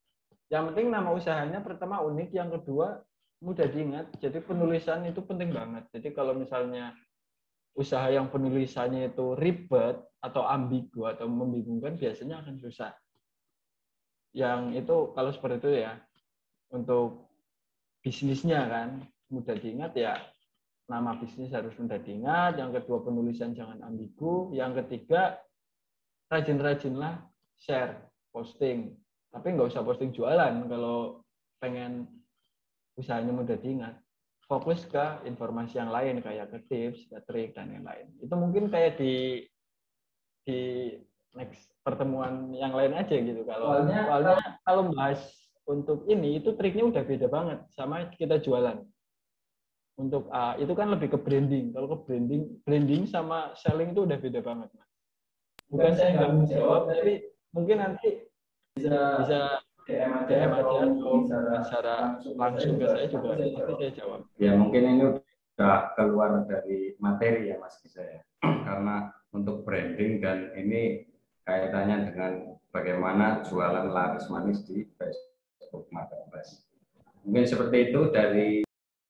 Yang penting nama usahanya pertama unik, yang kedua mudah diingat. Jadi penulisan itu penting banget. Jadi kalau misalnya usaha yang penulisannya itu ribet atau ambigu atau membingungkan, biasanya akan susah. Yang itu kalau seperti itu ya, untuk bisnisnya kan mudah diingat ya, nama bisnis harus mudah diingat. Yang kedua penulisan jangan ambigu. Yang ketiga rajin-rajinlah share, posting. Tapi nggak usah posting jualan kalau pengen usahanya mudah diingat. Fokus ke informasi yang lain kayak ke tips, ke trik dan lain-lain. Itu mungkin kayak di di next pertemuan yang lain aja gitu. Kalau soalnya, soalnya kalau bahas untuk ini itu triknya udah beda banget sama kita jualan. Untuk uh, itu kan lebih ke branding. Kalau ke branding, branding sama selling itu udah beda banget, Mas. Bukan saya nggak mau jawab, tapi mungkin nanti bisa bisa D M aja atau secara langsung ke saya juga nanti saya jawab. Ya mungkin ini udah keluar dari materi ya Mas Gisa ya. Karena untuk branding dan ini kaitannya dengan bagaimana jualan laris manis di Facebook Marketplace. Mungkin seperti itu dari.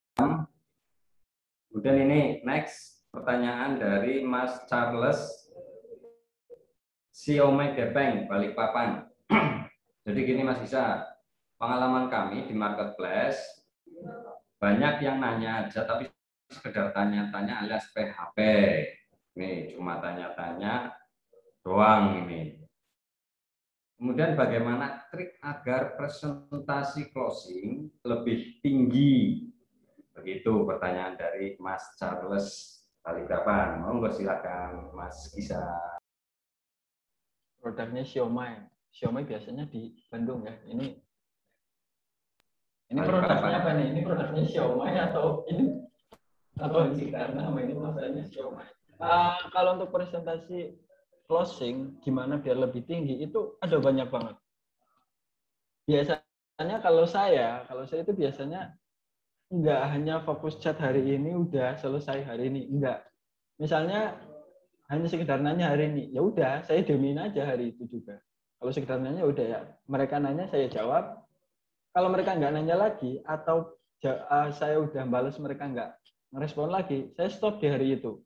Kemudian ini next pertanyaan dari Mas Charles Siome Gepeng Balikpapan. Jadi gini Mas Gisa, pengalaman kami di marketplace banyak yang nanya aja tapi sekedar tanya-tanya alias P H P. Nih cuma tanya-tanya doang ini. Kemudian bagaimana trik agar presentasi closing lebih tinggi? Begitu pertanyaan dari Mas Charles Balikpapan. Monggo silakan Mas Gisa. Produknya Xiaomi. Xiaomi biasanya di Bandung ya. Ini ini produknya apa nih? Ini produknya Xiaomi atau ini atau karena nama ini masalahnya Xiaomi. Uh, kalau untuk presentasi closing gimana biar lebih tinggi itu ada banyak banget. Biasanya kalau saya, kalau saya itu biasanya enggak hanya fokus chat hari ini udah selesai hari ini, enggak. Misalnya hanya sekedar nanya hari ini, ya udah saya demin aja hari itu juga. Kalau sekedar nanya udah ya, mereka nanya saya jawab. Kalau mereka nggak nanya lagi atau uh, saya udah balas mereka nggak ngerespon lagi, saya stop di hari itu.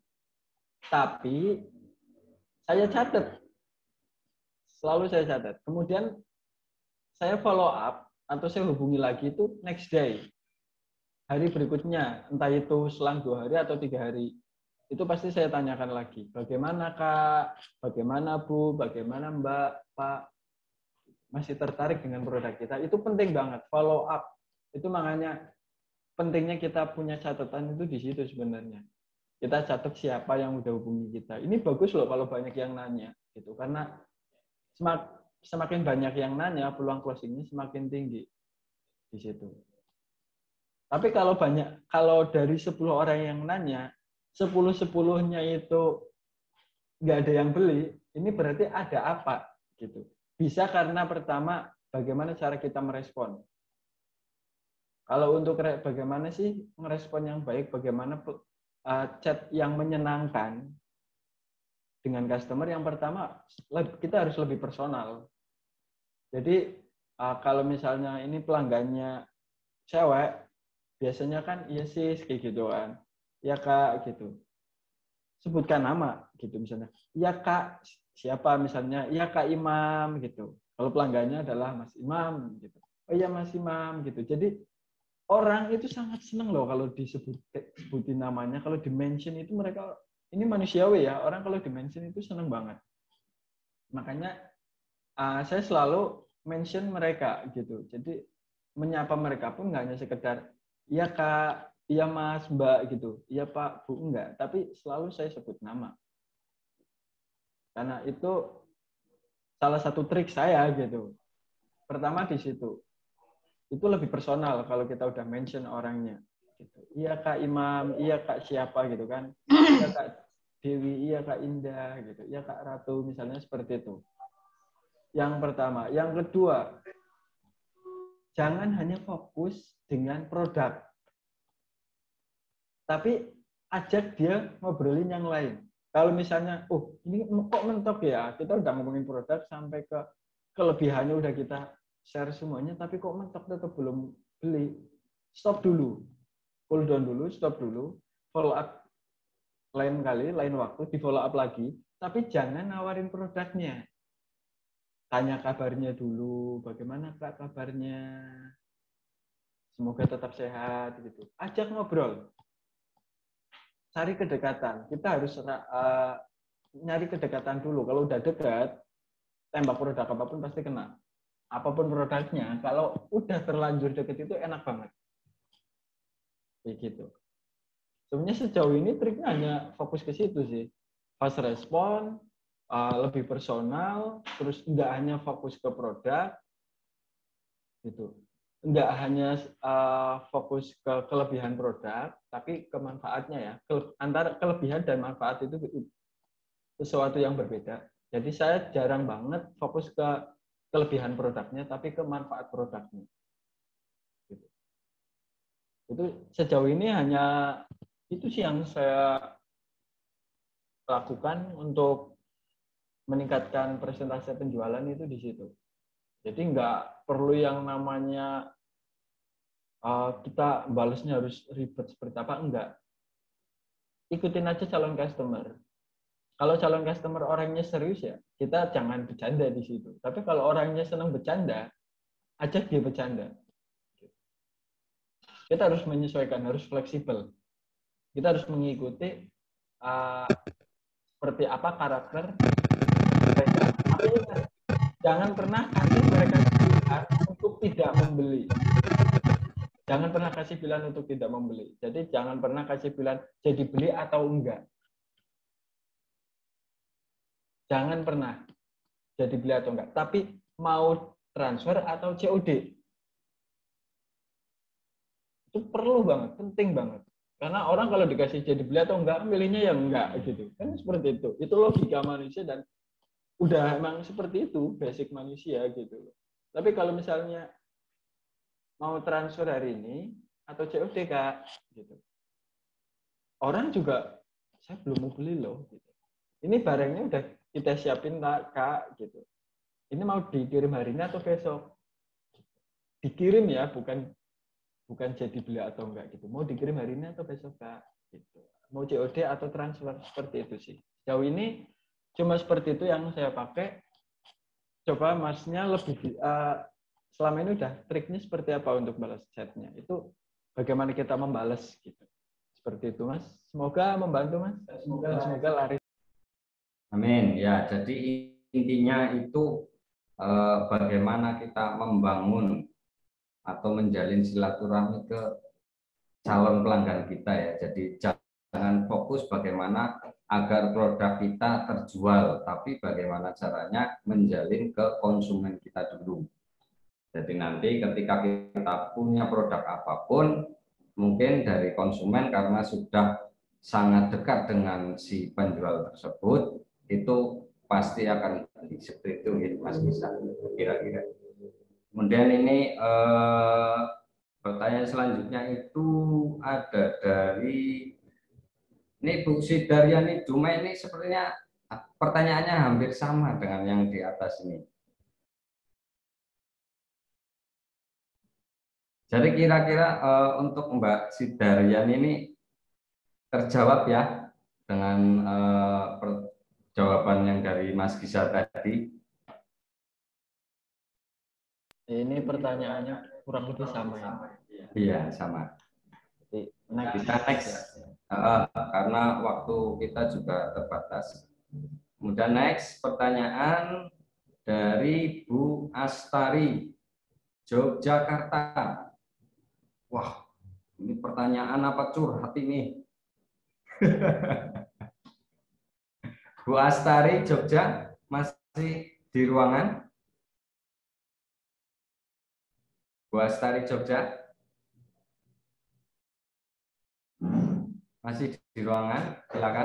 Tapi saya catat, selalu saya catat. Kemudian saya follow up atau saya hubungi lagi itu next day, hari berikutnya, entah itu selang dua hari atau tiga hari. Itu pasti saya tanyakan lagi, bagaimana Kak, bagaimana Bu, bagaimana Mbak, Pak, masih tertarik dengan produk kita? Itu penting banget, follow up. Itu makanya pentingnya kita punya catatan itu di situ sebenarnya. Kita catat siapa yang udah hubungi kita. Ini bagus loh kalau banyak yang nanya, gitu. Karena semak, semakin banyak yang nanya, peluang closingnya semakin tinggi di situ. Tapi kalau banyak, kalau dari sepuluh orang yang nanya, sepuluh sepuluhnya itu nggak ada yang beli, ini berarti ada apa gitu. Bisa karena pertama bagaimana cara kita merespon. Kalau untuk bagaimana sih merespon yang baik, bagaimana uh, chat yang menyenangkan dengan customer, yang pertama kita harus lebih personal. Jadi uh, kalau misalnya ini pelanggannya cewek, biasanya kan iya sih kayak gitu kan. Ya Kak gitu. Sebutkan nama gitu misalnya. Ya Kak siapa misalnya? Ya Kak Imam gitu. Kalau pelanggannya adalah Mas Imam gitu. Oh ya Mas Imam gitu. Jadi orang itu sangat senang loh kalau disebut sebutin namanya, kalau di-mention itu mereka ini manusiawi ya. Orang kalau di-mention itu senang banget. Makanya uh, saya selalu mention mereka gitu. Jadi menyapa mereka pun nggak hanya sekedar ya Kak, iya Mas, Mbak gitu. Iya Pak, Bu, enggak. Tapi selalu saya sebut nama. Karena itu salah satu trik saya gitu. Pertama di situ. Itu lebih personal kalau kita udah mention orangnya. Gitu. Iya Kak Imam, iya Kak siapa gitu kan. Iya Kak Dewi, iya Kak Indah gitu. Iya Kak Ratu misalnya seperti itu. Yang pertama. Yang kedua, jangan hanya fokus dengan produk. Tapi ajak dia ngobrolin yang lain. Kalau misalnya, oh ini kok mentok ya, kita udah ngomongin produk sampai ke kelebihannya udah kita share semuanya, tapi kok mentok tetap belum beli. Stop dulu. Cool down dulu, stop dulu. Follow up lain kali, lain waktu, di follow up lagi. Tapi jangan nawarin produknya. Tanya kabarnya dulu, bagaimana Kak kabarnya? Semoga tetap sehat gitu. Ajak ngobrol. Cari kedekatan. Kita harus uh, nyari kedekatan dulu. Kalau udah dekat, tembak produk apapun pasti kena. Apapun produknya, kalau udah terlanjur deket itu enak banget. Kayak gitu. Sebenarnya sejauh ini triknya hanya fokus ke situ sih. Fast respon, uh, lebih personal, terus nggak hanya fokus ke produk, gitu. Nggak hanya uh, fokus ke kelebihan produk, tapi ke manfaatnya ya. Ke, antara kelebihan dan manfaat itu sesuatu yang berbeda. Jadi saya jarang banget fokus ke kelebihan produknya, tapi ke manfaat produknya. Gitu. Itu sejauh ini hanya itu sih yang saya lakukan untuk meningkatkan persentase penjualan itu di situ. Jadi nggak perlu yang namanya uh, kita balasnya harus ribet seperti apa, enggak. Ikutin aja calon customer. Kalau calon customer orangnya serius ya, kita jangan bercanda di situ. Tapi kalau orangnya senang bercanda, ajak dia bercanda. Kita harus menyesuaikan, harus fleksibel. Kita harus mengikuti uh, seperti apa karakter mereka. Jangan pernah kasih mereka pilihan untuk tidak membeli. Jangan pernah kasih pilihan untuk tidak membeli. Jadi jangan pernah kasih pilihan jadi beli atau enggak. Jangan pernah jadi beli atau enggak. Tapi mau transfer atau C O D. Itu perlu banget, penting banget. Karena orang kalau dikasih jadi beli atau enggak, milihnya yang enggak gitu. Kan seperti itu. Itu logika manusia dan udah emang seperti itu basic manusia gitu. Tapi kalau misalnya mau transfer hari ini atau C O D Kak gitu. Orang juga saya belum mau beli loh gitu. Ini barangnya udah kita siapin Kak gitu. Ini mau dikirim hari ini atau besok? Dikirim ya, bukan bukan jadi beli atau enggak gitu. Mau dikirim hari ini atau besok Kak gitu. Mau C O D atau transfer, seperti itu sih. Jauh ini cuma seperti itu yang saya pakai. Coba masnya lebih uh, selama ini udah triknya seperti apa untuk balas chatnya? Itu bagaimana kita membalas gitu. Seperti itu Mas. Semoga membantu Mas. Semoga semoga laris. Amin. Ya, jadi intinya itu eh, bagaimana kita membangun atau menjalin silaturahmi ke calon pelanggan kita ya. Jadi jangan fokus bagaimana agar produk kita terjual, tapi bagaimana caranya menjalin ke konsumen kita dulu. Jadi nanti ketika kita punya produk apapun, mungkin dari konsumen karena sudah sangat dekat dengan si penjual tersebut, itu pasti akan seperti itu, Mas, bisa kira-kira. Kemudian ini eh, pertanyaan selanjutnya itu ada dari ini Bu Sidaryani Duma. Ini sepertinya pertanyaannya hampir sama dengan yang di atas ini. Jadi kira-kira eh, untuk Mbak Sidaryani ini terjawab ya dengan eh, jawaban yang dari Mas Gisa tadi. Ini pertanyaannya kurang lebih sama ya. Iya, sama. Next. Kita next. Uh, karena waktu kita juga terbatas. Kemudian next pertanyaan dari Bu Astari, Yogyakarta. Wah, ini pertanyaan apa curhat ini? Bu Astari, Jogja, masih di ruangan? Bu Astari, Jogja? Masih di ruangan? Silakan.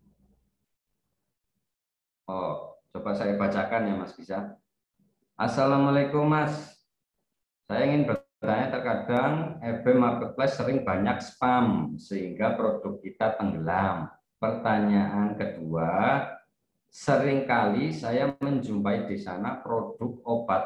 Oh, coba saya bacakan ya Mas bisa. Assalamualaikum Mas. Saya ingin bertanya, terkadang F B Marketplace sering banyak spam sehingga produk kita tenggelam. Pertanyaan kedua, seringkali saya menjumpai di sana produk obat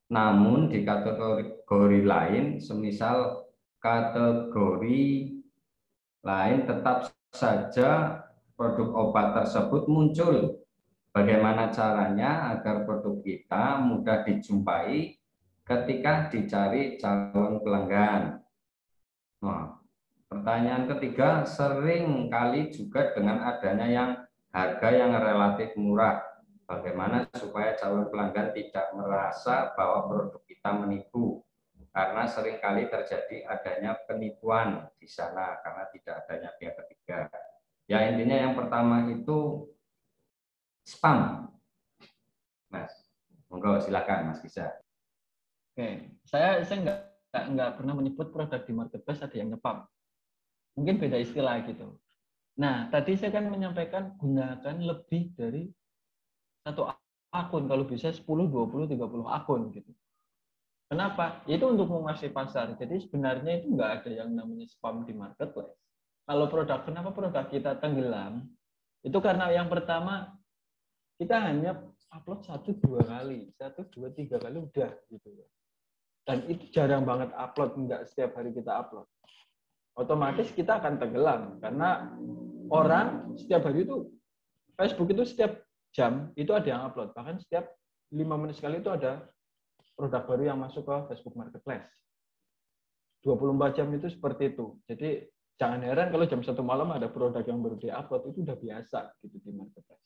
namun di kategori lain, semisal kategori lain tetap saja produk obat tersebut muncul. Bagaimana caranya agar produk kita mudah dijumpai ketika dicari calon pelanggan? Nah, pertanyaan ketiga, sering kali juga dengan adanya yang harga yang relatif murah. Bagaimana supaya calon pelanggan tidak merasa bahwa produk kita menipu? Karena sering kali terjadi adanya penipuan di sana karena tidak adanya pihak ketiga. Ya, intinya yang pertama itu spam. Mas, monggo silakan Mas Gisa. Oke, saya saya nggak nggak nggak pernah menyebut produk di marketplace ada yang spam. Mungkin beda istilah gitu. Nah, tadi saya kan menyampaikan gunakan lebih dari satu akun, kalau bisa sepuluh, dua puluh, tiga puluh akun gitu. Kenapa? Itu untuk menguasai pasar. Jadi sebenarnya itu nggak ada yang namanya spam di marketplace. Kalau produk, kenapa produk kita tenggelam? Itu karena yang pertama, kita hanya upload satu dua kali, satu dua tiga kali udah gitu. Dan itu jarang banget upload, nggak setiap hari kita upload. Otomatis kita akan tenggelam karena orang setiap hari itu Facebook itu setiap jam itu ada yang upload, bahkan setiap lima menit sekali itu ada produk baru yang masuk ke Facebook Marketplace. dua puluh empat jam itu seperti itu. Jadi jangan heran kalau jam satu malam ada produk yang baru di-upload, itu udah biasa gitu di Marketplace.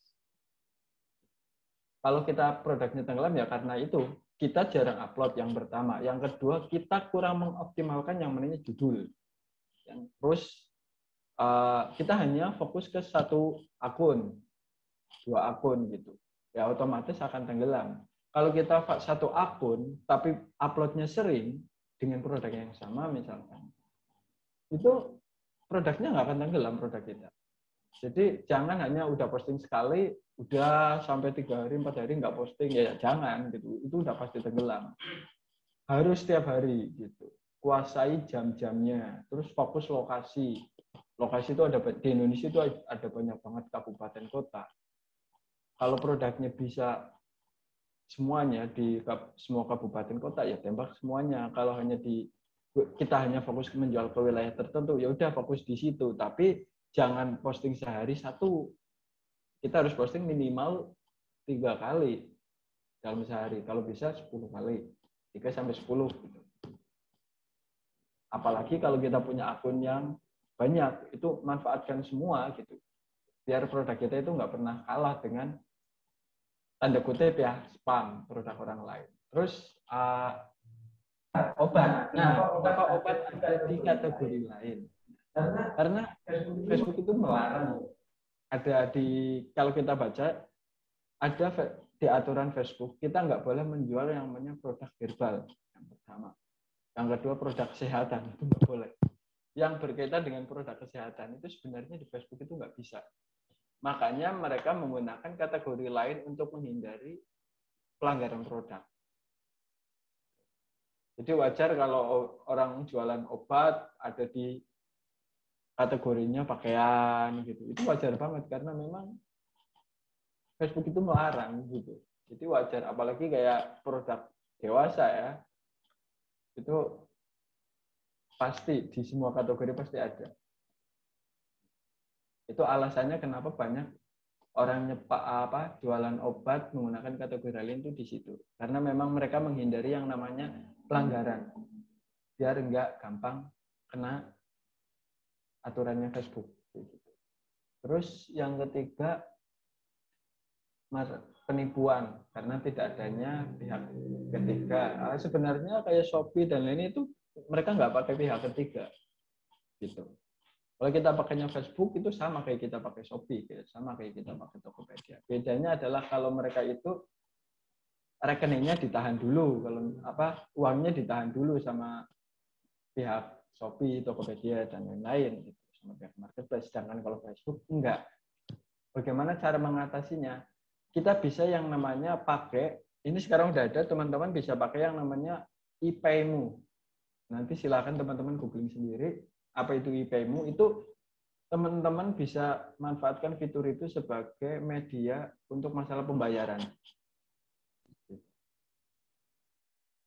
Kalau kita produknya tenggelam ya karena itu kita jarang upload yang pertama. Yang kedua, kita kurang mengoptimalkan yang namanya judul. Yang terus uh, kita hanya fokus ke satu akun, dua akun gitu. Ya otomatis akan tenggelam. Kalau kita satu akun tapi uploadnya sering dengan produk yang sama misalkan, itu produknya nggak akan tenggelam produk kita. Jadi jangan hanya udah posting sekali, udah sampai tiga hari, empat hari nggak posting, ya jangan gitu. Itu udah pasti tenggelam. Harus setiap hari gitu. Kuasai jam-jamnya, terus fokus lokasi. Lokasi itu ada di Indonesia itu ada banyak banget kabupaten kota. Kalau produknya bisa semuanya di semua kabupaten kota ya tembak semuanya. Kalau hanya di kita hanya fokus menjual ke wilayah tertentu, ya udah fokus di situ. Tapi jangan posting sehari satu. Kita harus posting minimal tiga kali dalam sehari. Kalau bisa sepuluh kali, tiga sampai sepuluh. Apalagi kalau kita punya akun yang banyak, itu manfaatkan semua gitu. Biar produk kita itu nggak pernah kalah dengan tanda kutip ya spam produk orang lain. Terus uh, obat. Nah, kenapa obat ada di kategori lain? Karena Facebook itu melarang. Ada di kalau kita baca ada di aturan Facebook kita nggak boleh menjual yang namanya produk herbal yang pertama. Yang kedua produk kesehatan itu nggak boleh. Yang berkaitan dengan produk kesehatan itu sebenarnya di Facebook itu nggak bisa. Makanya mereka menggunakan kategori lain untuk menghindari pelanggaran produk. Jadi wajar kalau orang jualan obat ada di kategorinya pakaian gitu. Itu wajar banget karena memang Facebook itu melarang gitu. Jadi wajar, apalagi kayak produk dewasa ya. Itu pasti di semua kategori pasti ada. Itu alasannya kenapa banyak orang nyepak apa jualan obat menggunakan kategori lain itu di situ. Karena memang mereka menghindari yang namanya pelanggaran. Biar enggak gampang kena aturannya Facebook. Terus yang ketiga penipuan karena tidak adanya pihak ketiga. Sebenarnya kayak Shopee dan lain itu mereka nggak pakai pihak ketiga, gitu. Kalau kita pakainya Facebook itu sama kayak kita pakai Shopee, sama kayak kita pakai Tokopedia. Bedanya adalah kalau mereka itu rekeningnya ditahan dulu, kalau apa uangnya ditahan dulu sama pihak Shopee, Tokopedia dan lain-lain, gitu, sama pihak marketplace. Sedangkan kalau Facebook enggak. Bagaimana cara mengatasinya? Kita bisa yang namanya pakai, ini sekarang udah ada, teman-teman bisa pakai yang namanya ePayMu. Nanti silakan teman-teman googling sendiri, apa itu ePayMu, itu teman-teman bisa manfaatkan fitur itu sebagai media untuk masalah pembayaran.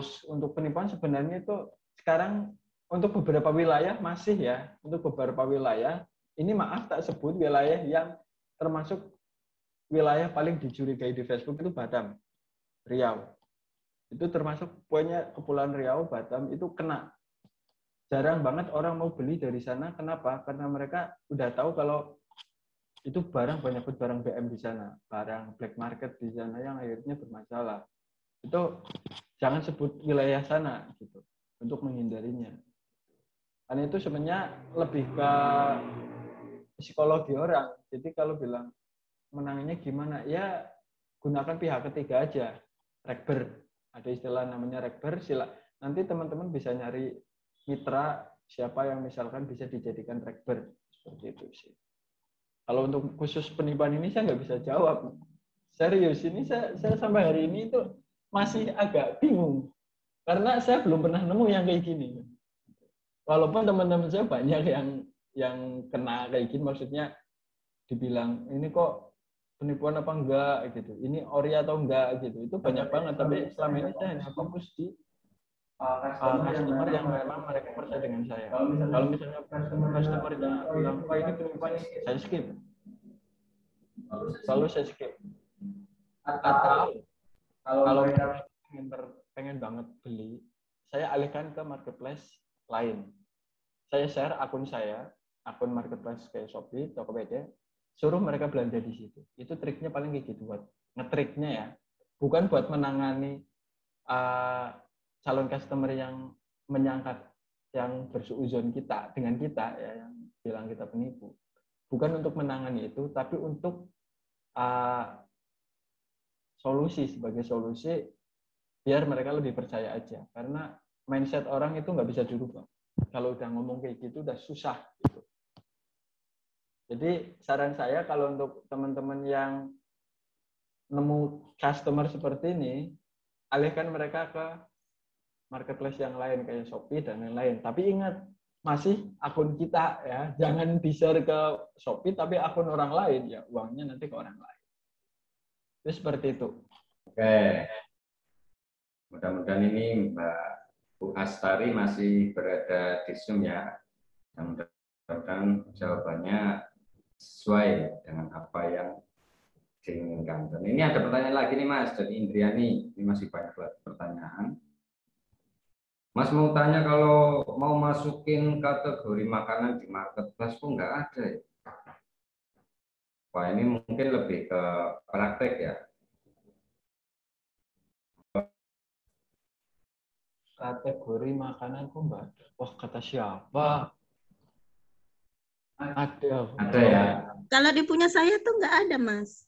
kasus untuk penipuan sebenarnya itu sekarang untuk beberapa wilayah masih ya, untuk beberapa wilayah, ini maaf tak sebut wilayah yang termasuk wilayah paling dicurigai di Facebook itu Batam, Riau. Itu termasuk punya Kepulauan Riau, Batam itu kena. Jarang banget orang mau beli dari sana. Kenapa? Karena mereka udah tahu kalau itu barang banyak barang B M di sana, barang black market di sana yang akhirnya bermasalah. Itu jangan sebut wilayah sana gitu untuk menghindarinya. Karena itu sebenarnya lebih ke psikologi orang. Jadi kalau bilang menangannya gimana, ya gunakan pihak ketiga aja. Rekber, ada istilah namanya rekber. Sila nanti teman-teman bisa nyari mitra siapa yang misalkan bisa dijadikan rekber seperti itu sih. Kalau untuk khusus penipuan ini saya nggak bisa jawab. Serius ini saya, saya sampai hari ini itu masih agak bingung karena saya belum pernah nemu yang kayak gini. Walaupun teman-teman saya banyak yang yang kena kayak gini, maksudnya dibilang ini kok penipuan apa enggak gitu, ini ori atau enggak gitu, itu banyak banget. Tapi selama ini saya hanya fokus di uh, customer yang memang mereka percaya dengan saya. Kalau misalnya customer yang bilang wah ini penipuan, saya skip. Selalu saya skip. Atau kalau mereka pengen, pengen banget beli, saya alihkan ke marketplace lain. Saya share akun saya, akun marketplace kayak Shopee, Tokopedia, suruh mereka belanja di situ. Itu triknya paling kayak gitu, buat ngetriknya ya. Bukan buat menangani uh, calon customer yang menyangka, yang bersuuzon kita dengan kita, ya, yang bilang kita penipu. Bukan untuk menangani itu, tapi untuk uh, solusi, sebagai solusi biar mereka lebih percaya aja. Karena mindset orang itu nggak bisa dirubah. Kalau udah ngomong kayak gitu udah susah gitu. Jadi saran saya kalau untuk teman-teman yang nemu customer seperti ini, alihkan mereka ke marketplace yang lain kayak Shopee dan lain-lain. Tapi ingat, masih akun kita ya, jangan di-share ke Shopee tapi akun orang lain ya, uangnya nanti ke orang lain. Itu seperti itu. Oke. Mudah-mudahan ini Mbak Bu Astari masih berada di Zoom ya. Dan mudah-mudahan jawabannya sesuai dengan apa yang diinginkan. Dan ini ada pertanyaan lagi nih Mas dari Indriani. Ini masih banyak pertanyaan. Mas mau tanya kalau mau masukin kategori makanan di marketplace kok nggak ada ya? Wah ini mungkin lebih ke praktek ya. Kategori makanan kok nggak ada. Wah kata siapa? Ada. Ada ya. Kalau di punya saya tuh nggak ada, Mas.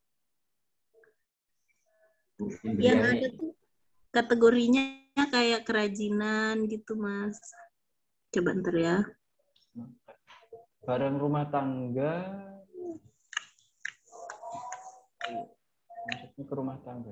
Bu Yang Indriani. ada tuh kategorinya kayak kerajinan gitu, Mas. Coba ntar ya. Barang rumah tangga. Maksudnya ke rumah tangga.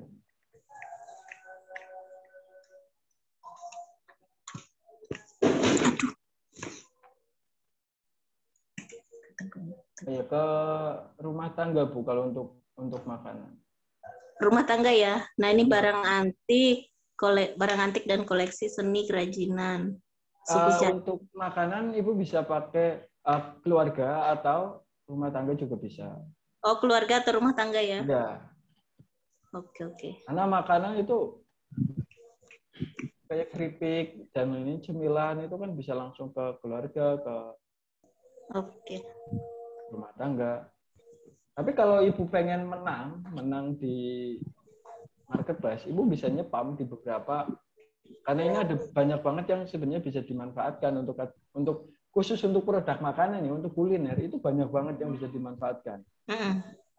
Ya ke rumah tangga Bu kalau untuk untuk makanan. Rumah tangga ya. Nah ini barang antik, kole, barang antik dan koleksi seni kerajinan. Suku Uh, Jan- untuk makanan Ibu bisa pakai uh, keluarga atau rumah tangga juga bisa. Oh keluarga atau rumah tangga ya? Ya. Oke oke. Karena makanan itu kayak keripik dan ini cemilan itu kan bisa langsung ke keluarga, ke Oke. rumah tangga. Tapi kalau Ibu pengen menang, menang di marketplace, Ibu bisa nyepam di beberapa, karena ini ada banyak banget yang sebenarnya bisa dimanfaatkan untuk untuk khusus untuk produk makanan ya, untuk kuliner itu banyak banget yang bisa dimanfaatkan. Mm-mm.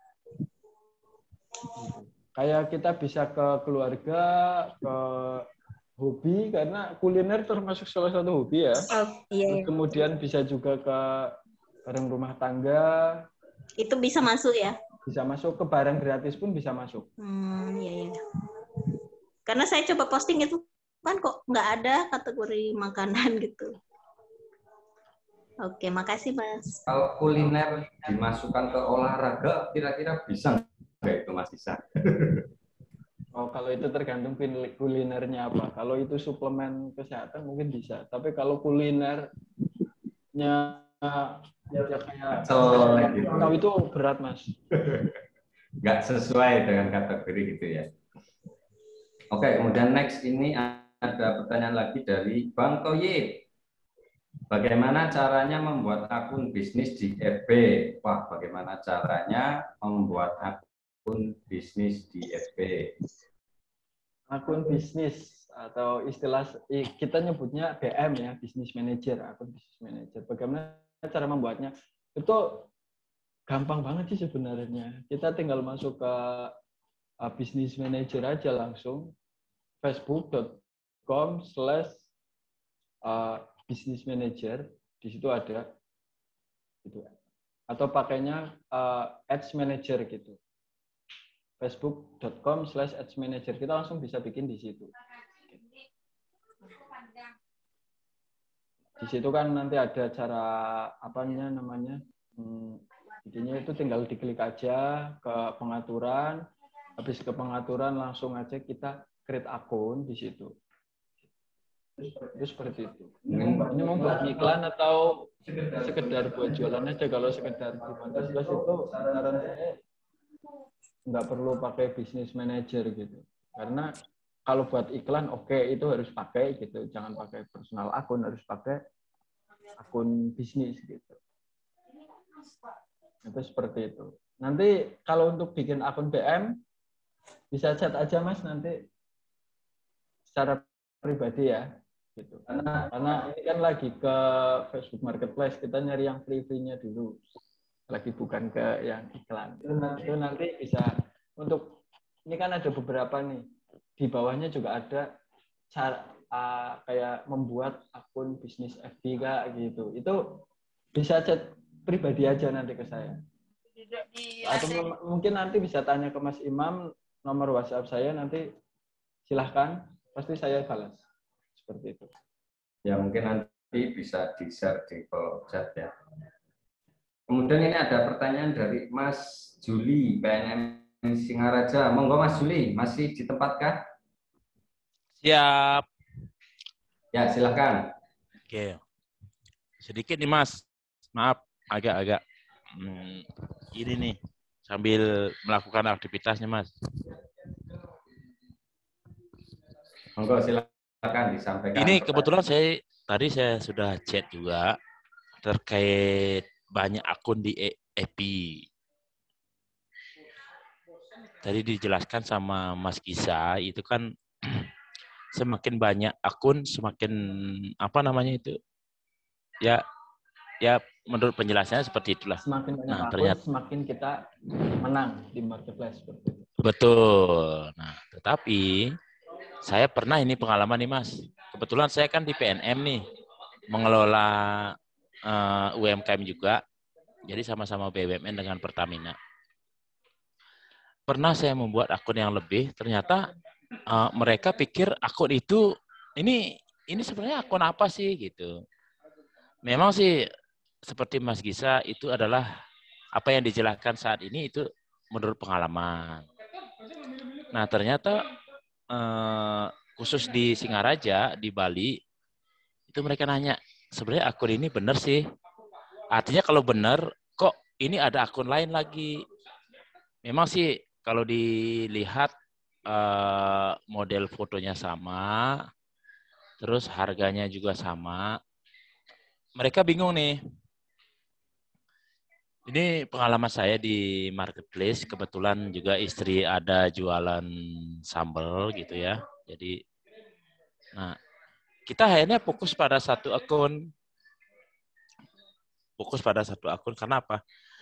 Kayak kita bisa ke keluarga, ke hobi, karena kuliner termasuk salah satu hobi ya. Oh, iya, iya. Kemudian bisa juga ke barang rumah tangga, Itu bisa masuk ya? bisa masuk ke barang gratis pun bisa masuk. Hmm, iya, iya. Karena saya coba posting itu kan kok nggak ada kategori makanan gitu. Oke, makasih Mas. Kalau kuliner dimasukkan ke olahraga, kira-kira bisa nggak itu Mas Isa? Oh, kalau itu tergantung pil- kulinernya apa. Kalau itu suplemen kesehatan mungkin bisa. Tapi kalau kulinernya ya kayak Kesel gitu. kalau itu berat, Mas. Nggak sesuai dengan kategori gitu ya. Oke, kemudian next ini ada pertanyaan lagi dari Bang Toyib. Bagaimana caranya membuat akun bisnis di F B? Wah, bagaimana caranya membuat akun bisnis di F B? Akun bisnis atau istilah kita nyebutnya B M ya, business manager, akun business manager. Bagaimana cara membuatnya? Itu gampang banget sih sebenarnya. Kita tinggal masuk ke uh, business manager aja langsung, facebook dot com slash business manager, di situ ada gitu. Atau pakainya uh, ads manager gitu. facebook dot com slash ads manager, kita langsung bisa bikin di situ. Di situ kan nanti ada cara apanya namanya, hmm, intinya itu tinggal diklik aja ke pengaturan, habis ke pengaturan langsung aja kita create akun di situ. Itu seperti itu. Ini mau buat iklan atau sekedar buat jualan aja? Kalau sekedar di marketplace itu saran saya nggak perlu pakai business manager gitu. Karena kalau buat iklan oke okay, itu harus pakai gitu. Jangan pakai personal akun, harus pakai akun bisnis gitu. Itu seperti itu. Nanti kalau untuk bikin akun B M bisa chat aja Mas nanti secara pribadi ya. Gitu. Karena, karena ini kan lagi ke Facebook Marketplace, kita nyari yang free-free-nya dulu. Lagi bukan ke yang iklan. Itu nanti, itu nanti bisa untuk, ini kan ada beberapa nih. Di bawahnya juga ada cara uh, kayak membuat akun bisnis F B Kak gitu. Itu bisa chat pribadi aja nanti ke saya. Atau mungkin nanti bisa tanya ke Mas Imam, nomor WhatsApp saya nanti silahkan, pasti saya balas. Seperti itu. Ya mungkin nanti bisa di-share di kolom chat ya. Kemudian ini ada pertanyaan dari Mas Juli, P N M Singaraja. Monggo Mas Juli, masih di tempat kah? Siap. Ya, silakan. Oke. Sedikit nih Mas. Maaf, agak-agak hmm, ini nih sambil melakukan aktivitasnya Mas. Monggo silakan. Akan disampaikan. Ini kebetulan saya tadi saya sudah chat juga terkait banyak akun di F B. Tadi dijelaskan sama Mas Gisa itu kan semakin banyak akun semakin apa namanya itu ya ya menurut penjelasannya seperti itulah. Semakin banyak nah, akun ternyata, semakin kita menang di marketplace seperti itu. Betul. Nah, tetapi saya pernah ini pengalaman nih Mas. Kebetulan saya kan di P N M nih, mengelola uh, U M K M juga. Jadi sama-sama B U M N dengan Pertamina. Pernah saya membuat akun yang lebih, ternyata uh, mereka pikir akun itu, ini ini sebenarnya akun apa sih gitu. Memang sih seperti Mas Gisa, itu adalah apa yang dijelaskan saat ini itu menurut pengalaman. Nah ternyata Uh, khusus di Singaraja, di Bali, itu mereka nanya, sebenarnya akun ini benar sih. Artinya kalau benar, kok ini ada akun lain lagi. Memang sih kalau dilihat uh, model fotonya sama, terus harganya juga sama. Mereka bingung nih. Ini pengalaman saya di marketplace, kebetulan juga istri ada jualan sambal gitu ya. Jadi, nah kita akhirnya fokus pada satu akun. Fokus pada satu akun, karena apa?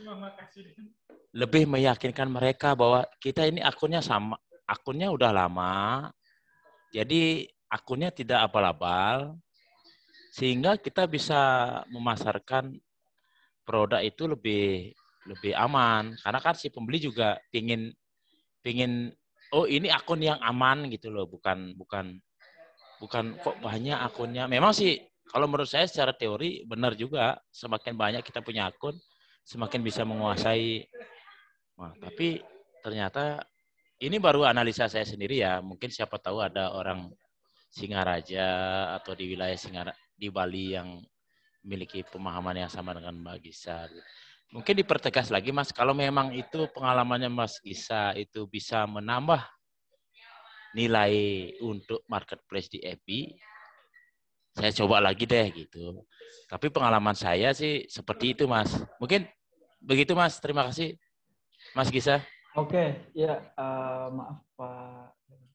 Lebih meyakinkan mereka bahwa kita ini akunnya sama, akunnya udah lama, jadi akunnya tidak abal-abal, sehingga kita bisa memasarkan produk itu lebih lebih aman, karena kan si pembeli juga pingin pingin oh ini akun yang aman gitu loh, bukan bukan bukan kok banyak akunnya. Memang sih kalau menurut saya secara teori benar juga, semakin banyak kita punya akun semakin bisa menguasai. Nah, tapi ternyata ini baru analisa saya sendiri ya. Mungkin siapa tahu ada orang Singaraja atau di wilayah Singara di Bali yang memiliki pemahaman yang sama dengan Mbak Gisa. Mungkin dipertegas lagi Mas, kalau memang itu pengalamannya Mas Gisa itu bisa menambah nilai untuk marketplace di F B, saya coba lagi deh gitu. Tapi pengalaman saya sih seperti itu Mas. Mungkin begitu Mas, terima kasih Mas Gisa. Oke, ya uh, maaf Pak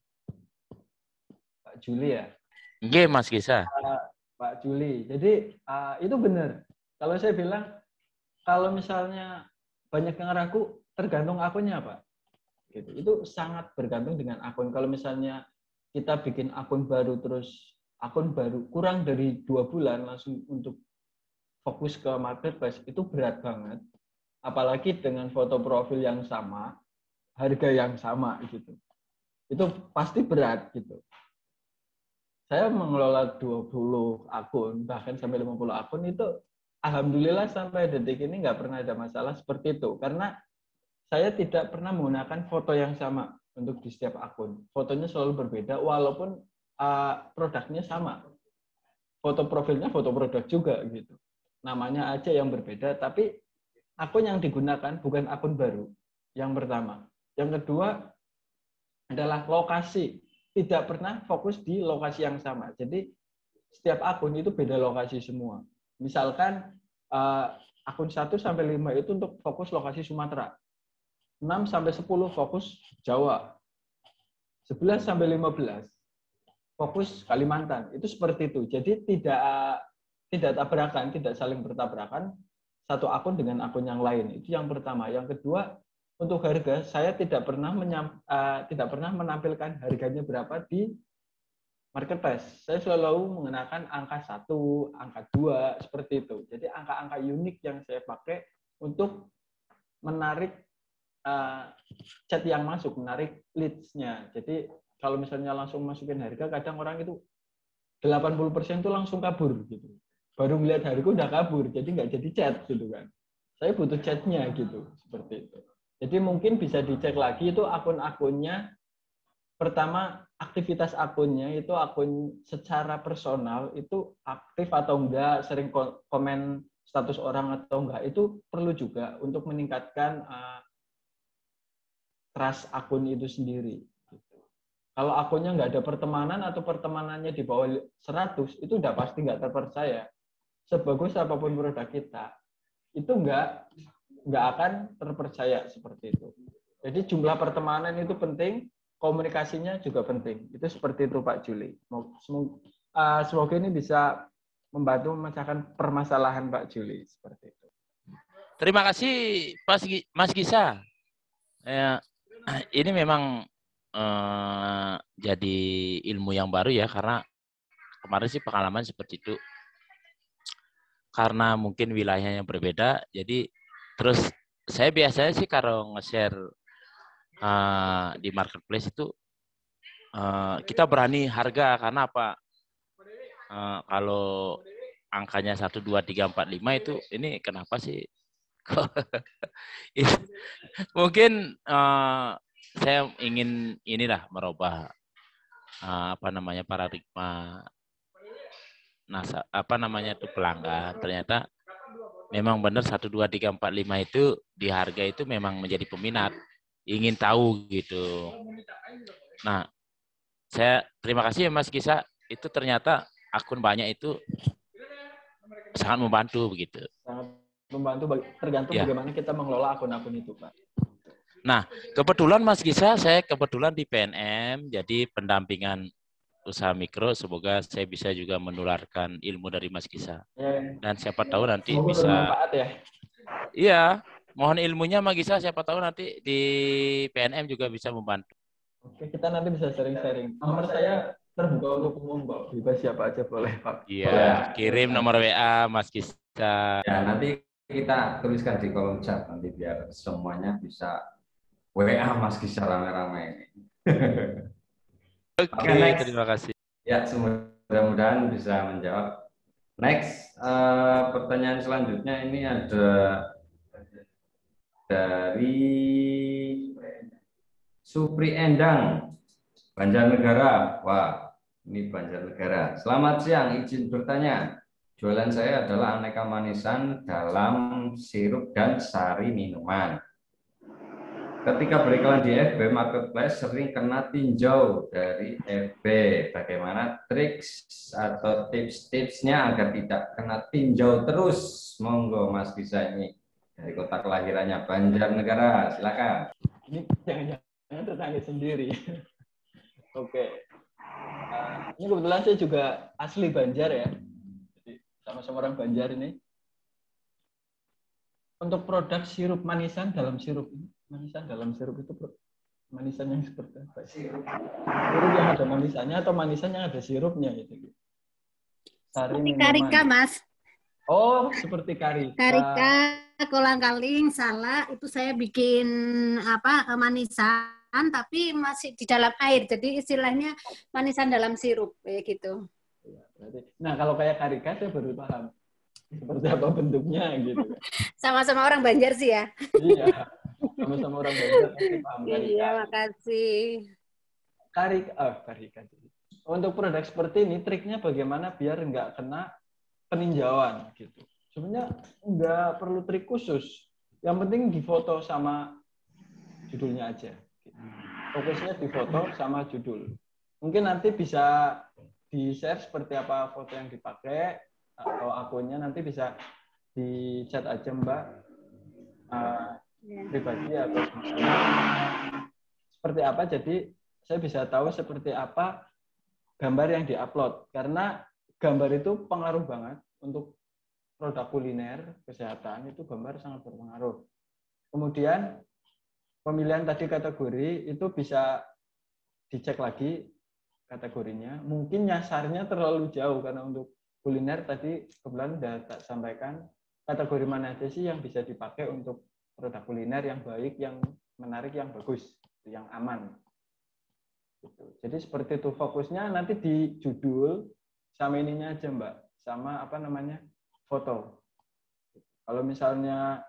Pak Juli ya. Oke Mas Gisa. Uh, Pak Juli. Jadi uh, itu benar. Kalau saya bilang kalau misalnya banyak yang ragu, tergantung akunnya Pak. Gitu. Itu sangat bergantung dengan akun. Kalau misalnya kita bikin akun baru terus akun baru kurang dari dua bulan langsung untuk fokus ke marketplace itu berat banget. Apalagi dengan foto profil yang sama, harga yang sama gitu. Itu pasti berat gitu. Saya mengelola dua puluh akun, bahkan sampai lima puluh akun itu alhamdulillah sampai detik ini nggak pernah ada masalah seperti itu. Karena saya tidak pernah menggunakan foto yang sama untuk di setiap akun. Fotonya selalu berbeda walaupun uh, produknya sama. Foto profilnya foto produk juga gitu. Namanya aja yang berbeda, tapi akun yang digunakan bukan akun baru. Yang pertama. Yang kedua adalah lokasi. Tidak pernah fokus di lokasi yang sama. Jadi setiap akun itu beda lokasi semua. Misalkan uh, akun satu sampai lima itu untuk fokus lokasi Sumatera. enam sampai sepuluh fokus Jawa. sebelas sampai lima belas fokus Kalimantan. Itu seperti itu. Jadi tidak tidak tabrakan, tidak saling bertabrakan satu akun dengan akun yang lain. Itu yang pertama. Yang kedua, untuk harga saya tidak pernah menyam, uh, tidak pernah menampilkan harganya berapa di marketplace. Saya selalu mengenakan angka satu, angka dua, seperti itu. Jadi angka-angka unik yang saya pakai untuk menarik uh, chat yang masuk, menarik leads-nya. Jadi kalau misalnya langsung masukin harga, kadang orang itu delapan puluh persen itu langsung kabur gitu. Baru melihat harga udah kabur, jadi nggak jadi chat gitu kan. Saya butuh chatnya gitu, seperti itu. Jadi mungkin bisa dicek lagi itu akun-akunnya. Pertama, aktivitas akunnya itu akun secara personal itu aktif atau enggak, sering komen status orang atau enggak, itu perlu juga untuk meningkatkan uh, trust akun itu sendiri. Gitu. Kalau akunnya enggak ada pertemanan atau pertemanannya di bawah seratus, itu udah pasti enggak terpercaya. Sebagus apapun produk kita, itu enggak enggak akan terpercaya seperti itu. Jadi jumlah pertemanan itu penting, komunikasinya juga penting. Itu seperti itu Pak Juli. Semoga, uh, semoga ini bisa membantu memecahkan permasalahan Pak Juli seperti itu. Terima kasih Mas Gisa. Eh, ini memang eh, jadi ilmu yang baru ya, karena kemarin sih pengalaman seperti itu. Karena mungkin wilayahnya berbeda, jadi terus saya biasanya sih kalau nge-share uh, di marketplace itu uh, kita berani harga, karena apa? Uh, kalau angkanya satu, dua, tiga, empat, lima itu ini kenapa sih? Mungkin uh, saya ingin inilah merubah uh, apa namanya paradigma nasa apa namanya itu pelanggan. Ternyata memang benar satu, dua, tiga, empat, lima itu di harga itu memang menjadi peminat, ingin tahu gitu. Nah, saya terima kasih ya Mas Gisa, itu ternyata akun banyak itu sangat membantu begitu. Sangat membantu, tergantung ya. Bagaimana kita mengelola akun-akun itu, Pak. Nah, kebetulan Mas Gisa, saya kebetulan di P N M, jadi pendampingan usaha mikro, semoga saya bisa juga menularkan ilmu dari Mas Gisa. Ya. Dan siapa tahu nanti semoga bisa bermanfaat ya. Iya, mohon ilmunya Mas Gisa, siapa tahu nanti di P N M juga bisa membantu. Oke, kita nanti bisa sharing-sharing. Nomor saya terbuka untuk umum, Pak. Bebas siapa aja boleh, Pak. Iya, boleh. Kirim nomor W A Mas Gisa. Ya, nanti kita tuliskan di kolom chat nanti biar semuanya bisa W A Mas Gisa rame-rame. Oke, okay, terima kasih. Ya, mudah-mudahan bisa menjawab. Next, uh, pertanyaan selanjutnya ini ada dari Supri Endang, Banjarnegara. Wah, ini Banjarnegara. Selamat siang, izin bertanya. Jualan saya adalah aneka manisan dalam sirup dan sari minuman. Ketika beriklan di F B Marketplace sering kena tinjau dari F B. Bagaimana triks atau tips-tipsnya agar tidak kena tinjau terus? Monggo Mas Gisa ini dari kota kelahirannya Banjarnegara. Silakan. Ini jangan-jangan tetangga sendiri. Oke. Uh, ini kebetulan saya juga asli Banjar ya. Jadi sama-sama orang Banjar ini. Untuk produk sirup manisan dalam sirup ini. Manisan dalam sirup itu manisan yang seperti apa? Sirup. Sirup yang ada manisannya atau manisan yang ada sirupnya gitu. Sari seperti minuman. Karika, Mas. Oh, seperti Karika. Karika, kolang-kaling, salah itu saya bikin apa manisan tapi masih di dalam air. Jadi istilahnya manisan dalam sirup kayak gitu. Nah, kalau kayak Karika saya baru paham seperti apa bentuknya gitu. Sama-sama orang Banjar sih ya. Iya. Sama-sama orang Banjar pasti paham Karika. Iya, makasih. Karika, oh, Karika. Untuk produk seperti ini, triknya bagaimana biar nggak kena peninjauan gitu. Sebenarnya nggak perlu trik khusus. Yang penting difoto sama judulnya aja. Fokusnya difoto sama judul. Mungkin nanti bisa di-share seperti apa foto yang dipakai atau akunnya nanti bisa di chat aja Mbak. Uh, pribadi atau seperti apa, jadi saya bisa tahu seperti apa gambar yang diupload karena gambar itu pengaruh banget untuk produk kuliner kesehatan, itu gambar sangat berpengaruh. Kemudian pemilihan tadi kategori itu bisa dicek lagi kategorinya, mungkin nyasarnya terlalu jauh karena untuk kuliner tadi kebetulan sudah tak sampaikan kategori mana aja sih yang bisa dipakai untuk produk kuliner yang baik, yang menarik, yang bagus, yang aman. Jadi seperti itu fokusnya nanti di judul sama ininya aja Mbak, sama apa namanya foto. Kalau misalnya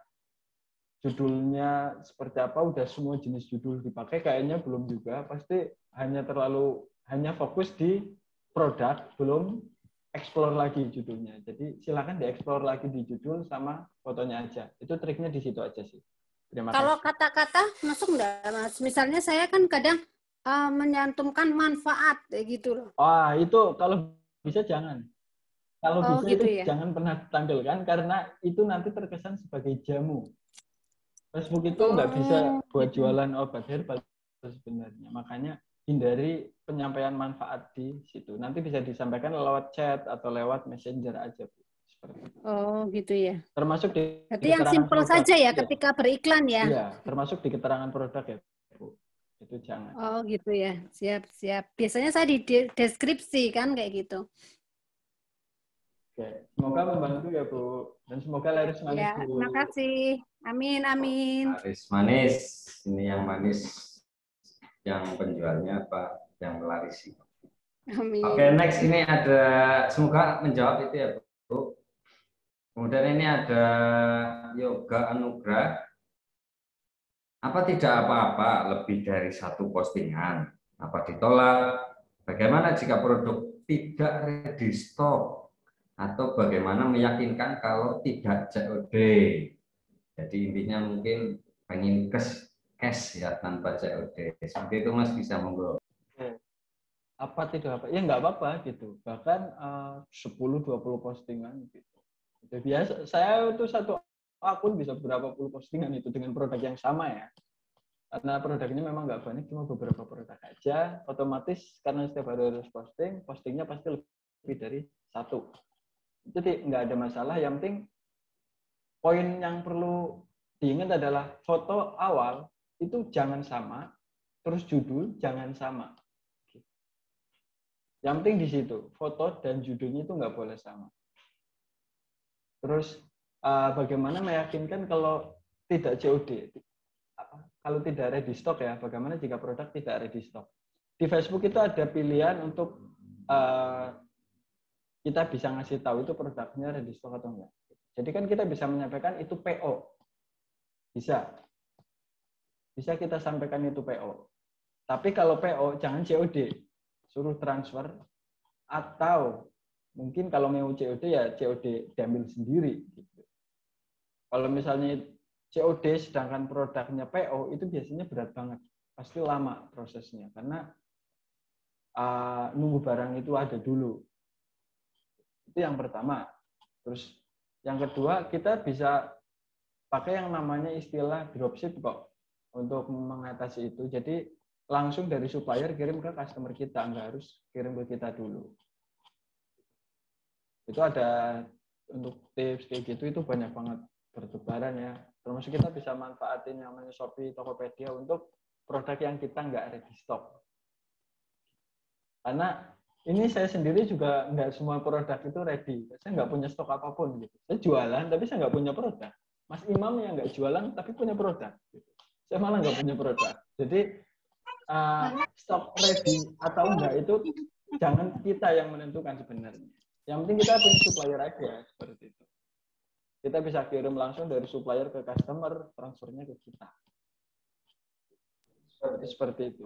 judulnya seperti apa, udah semua jenis judul dipakai, kayaknya belum juga, pasti hanya terlalu hanya fokus di produk, belum explore lagi judulnya. Jadi silakan dieksplor lagi di judul sama fotonya aja. Itu triknya di situ aja sih. Terima kasih. Kalau kata-kata masuk enggak, Mas? Misalnya saya kan kadang uh, menyantumkan manfaat kayak gitu loh. Wah, itu kalau bisa jangan. Kalau Oh, bisa gitu itu ya? jangan pernah tampilkan karena itu nanti terkesan sebagai jamu. Facebook itu nggak Oh, bisa buat gitu. jualan obat herbal sebenarnya. Makanya hindari penyampaian manfaat di situ. Nanti bisa disampaikan lewat chat atau lewat messenger aja. Seperti itu. Oh, gitu ya. Termasuk di Berarti yang keterangan simpel produk. saja ya Iya. ketika beriklan ya? Iya, termasuk di keterangan produk ya, Bu. Itu jangan. Oh, gitu ya. Siap, siap. Biasanya saya di de- deskripsi kan kayak gitu. Oke, semoga membantu ya, Bu. Dan semoga laris manis, Ya, Bu. terima kasih. Amin, amin. Laris manis. Ini yang manis. Yang penjualnya apa? Yang melarisi. Amin. Oke, next ini ada, semoga menjawab itu ya Bu. Kemudian ini ada Yoga Anugrah. Apa tidak apa-apa lebih dari satu postingan? Apa ditolak? Bagaimana jika produk tidak ready stock? Atau bagaimana meyakinkan kalau tidak C O D? Jadi intinya mungkin pengen cash, cash ya tanpa C O D. Seperti itu Mas, bisa monggo. Apa tidak apa? Ya nggak apa-apa gitu. Bahkan uh, sepuluh dua puluh postingan gitu. Itu biasa. Saya itu satu akun bisa berapa puluh postingan itu dengan produk yang sama ya. Karena produknya memang nggak banyak, cuma beberapa produk aja. Otomatis karena setiap hari harus posting, postingnya pasti lebih dari satu. Jadi nggak ada masalah. Yang penting poin yang perlu diingat adalah foto awal itu jangan sama, terus judul jangan sama. Yang penting di situ, foto dan judulnya itu nggak boleh sama. Terus uh, bagaimana meyakinkan kalau tidak C O D? Apa? Kalau tidak ready stock ya, bagaimana jika produk tidak ready stock? Di Facebook itu ada pilihan untuk uh, kita bisa ngasih tahu itu produknya ready stock atau enggak. Jadi kan kita bisa menyampaikan itu P O. Bisa. Bisa kita sampaikan itu P O. Tapi kalau P O jangan C O D, suruh transfer, atau mungkin kalau mau C O D ya C O D diambil sendiri. Gitu. Kalau misalnya C O D sedangkan produknya P O itu biasanya berat banget, pasti lama prosesnya karena uh, nunggu barang itu ada dulu. Itu yang pertama. Terus yang kedua kita bisa pakai yang namanya istilah dropship kok untuk mengatasi itu. Jadi langsung dari supplier kirim ke customer kita, nggak harus kirim ke kita dulu. Itu ada untuk tips kayak gitu, itu banyak banget bertebaran ya. Termasuk kita bisa manfaatin yang namanya Shopee, Tokopedia untuk produk yang kita nggak ready stock. Karena ini saya sendiri juga nggak semua produk itu ready. Saya nggak punya stok apapun gitu. Saya jualan tapi saya nggak punya produk. Mas Imam yang nggak jualan tapi punya produk. Gitu. Saya malah nggak punya produk. Jadi uh, stok ready atau enggak itu jangan kita yang menentukan sebenarnya. Yang penting kita punya supplier aja seperti itu. Kita bisa kirim langsung dari supplier ke customer, transfernya ke kita. Seperti seperti itu.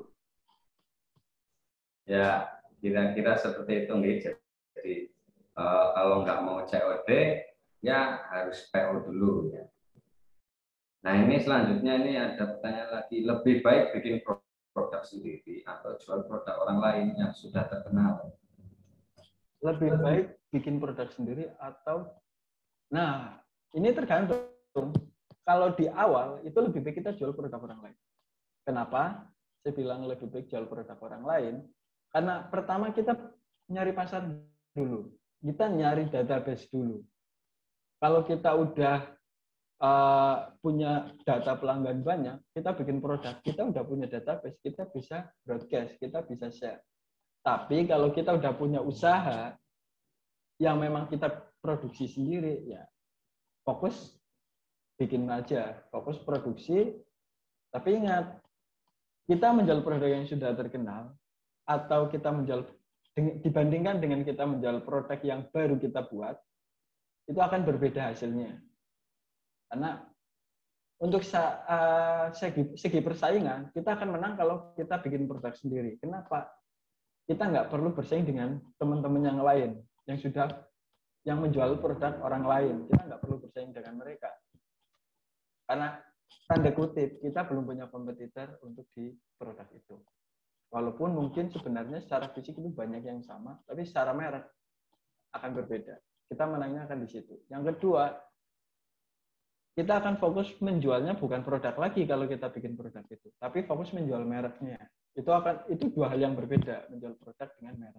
Ya, kira-kira seperti itu nih. Jadi uh, kalau nggak mau C O D, ya harus P O dulu ya. Nah ini selanjutnya ini ada pertanyaan lagi, lebih baik bikin produk sendiri atau jual produk orang lain yang sudah terkenal? Lebih baik bikin produk sendiri atau, nah ini tergantung. Kalau di awal itu lebih baik kita jual produk orang lain. Kenapa? Saya bilang lebih baik jual produk orang lain. Karena pertama kita nyari pasar dulu. Kita nyari database dulu. Kalau kita udah uh, punya data pelanggan banyak, kita bikin produk, kita udah punya database, kita bisa broadcast, kita bisa share. Tapi kalau kita udah punya usaha yang memang kita produksi sendiri, ya fokus bikin aja, fokus produksi. Tapi ingat, kita menjual produk yang sudah terkenal, atau kita menjual dibandingkan dengan kita menjual produk yang baru kita buat, itu akan berbeda hasilnya. Karena untuk uh, segi, segi persaingan, kita akan menang kalau kita bikin produk sendiri. Kenapa? Kita nggak perlu bersaing dengan teman-teman yang lain yang sudah yang menjual produk orang lain. Kita nggak perlu bersaing dengan mereka. Karena tanda kutip kita belum punya kompetitor untuk di produk itu. Walaupun mungkin sebenarnya secara fisik itu banyak yang sama, tapi secara merek akan berbeda. Kita menangnya akan di situ. Yang kedua, kita akan fokus menjualnya bukan produk lagi kalau kita bikin produk itu, tapi fokus menjual mereknya. Itu akan itu dua hal yang berbeda, menjual produk dengan merek.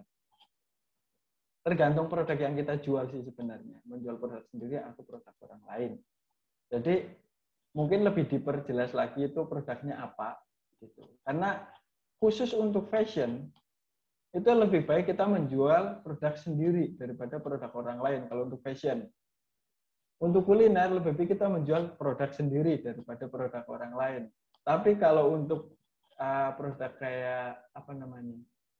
Tergantung produk yang kita jual sih sebenarnya, menjual produk sendiri atau produk orang lain. Jadi mungkin lebih diperjelas lagi itu produknya apa gitu. Karena khusus untuk fashion, itu lebih baik kita menjual produk sendiri daripada produk orang lain kalau untuk fashion. Untuk kuliner, lebih baik kita menjual produk sendiri daripada produk orang lain. Tapi kalau untuk uh, produk kayak, apa namanya,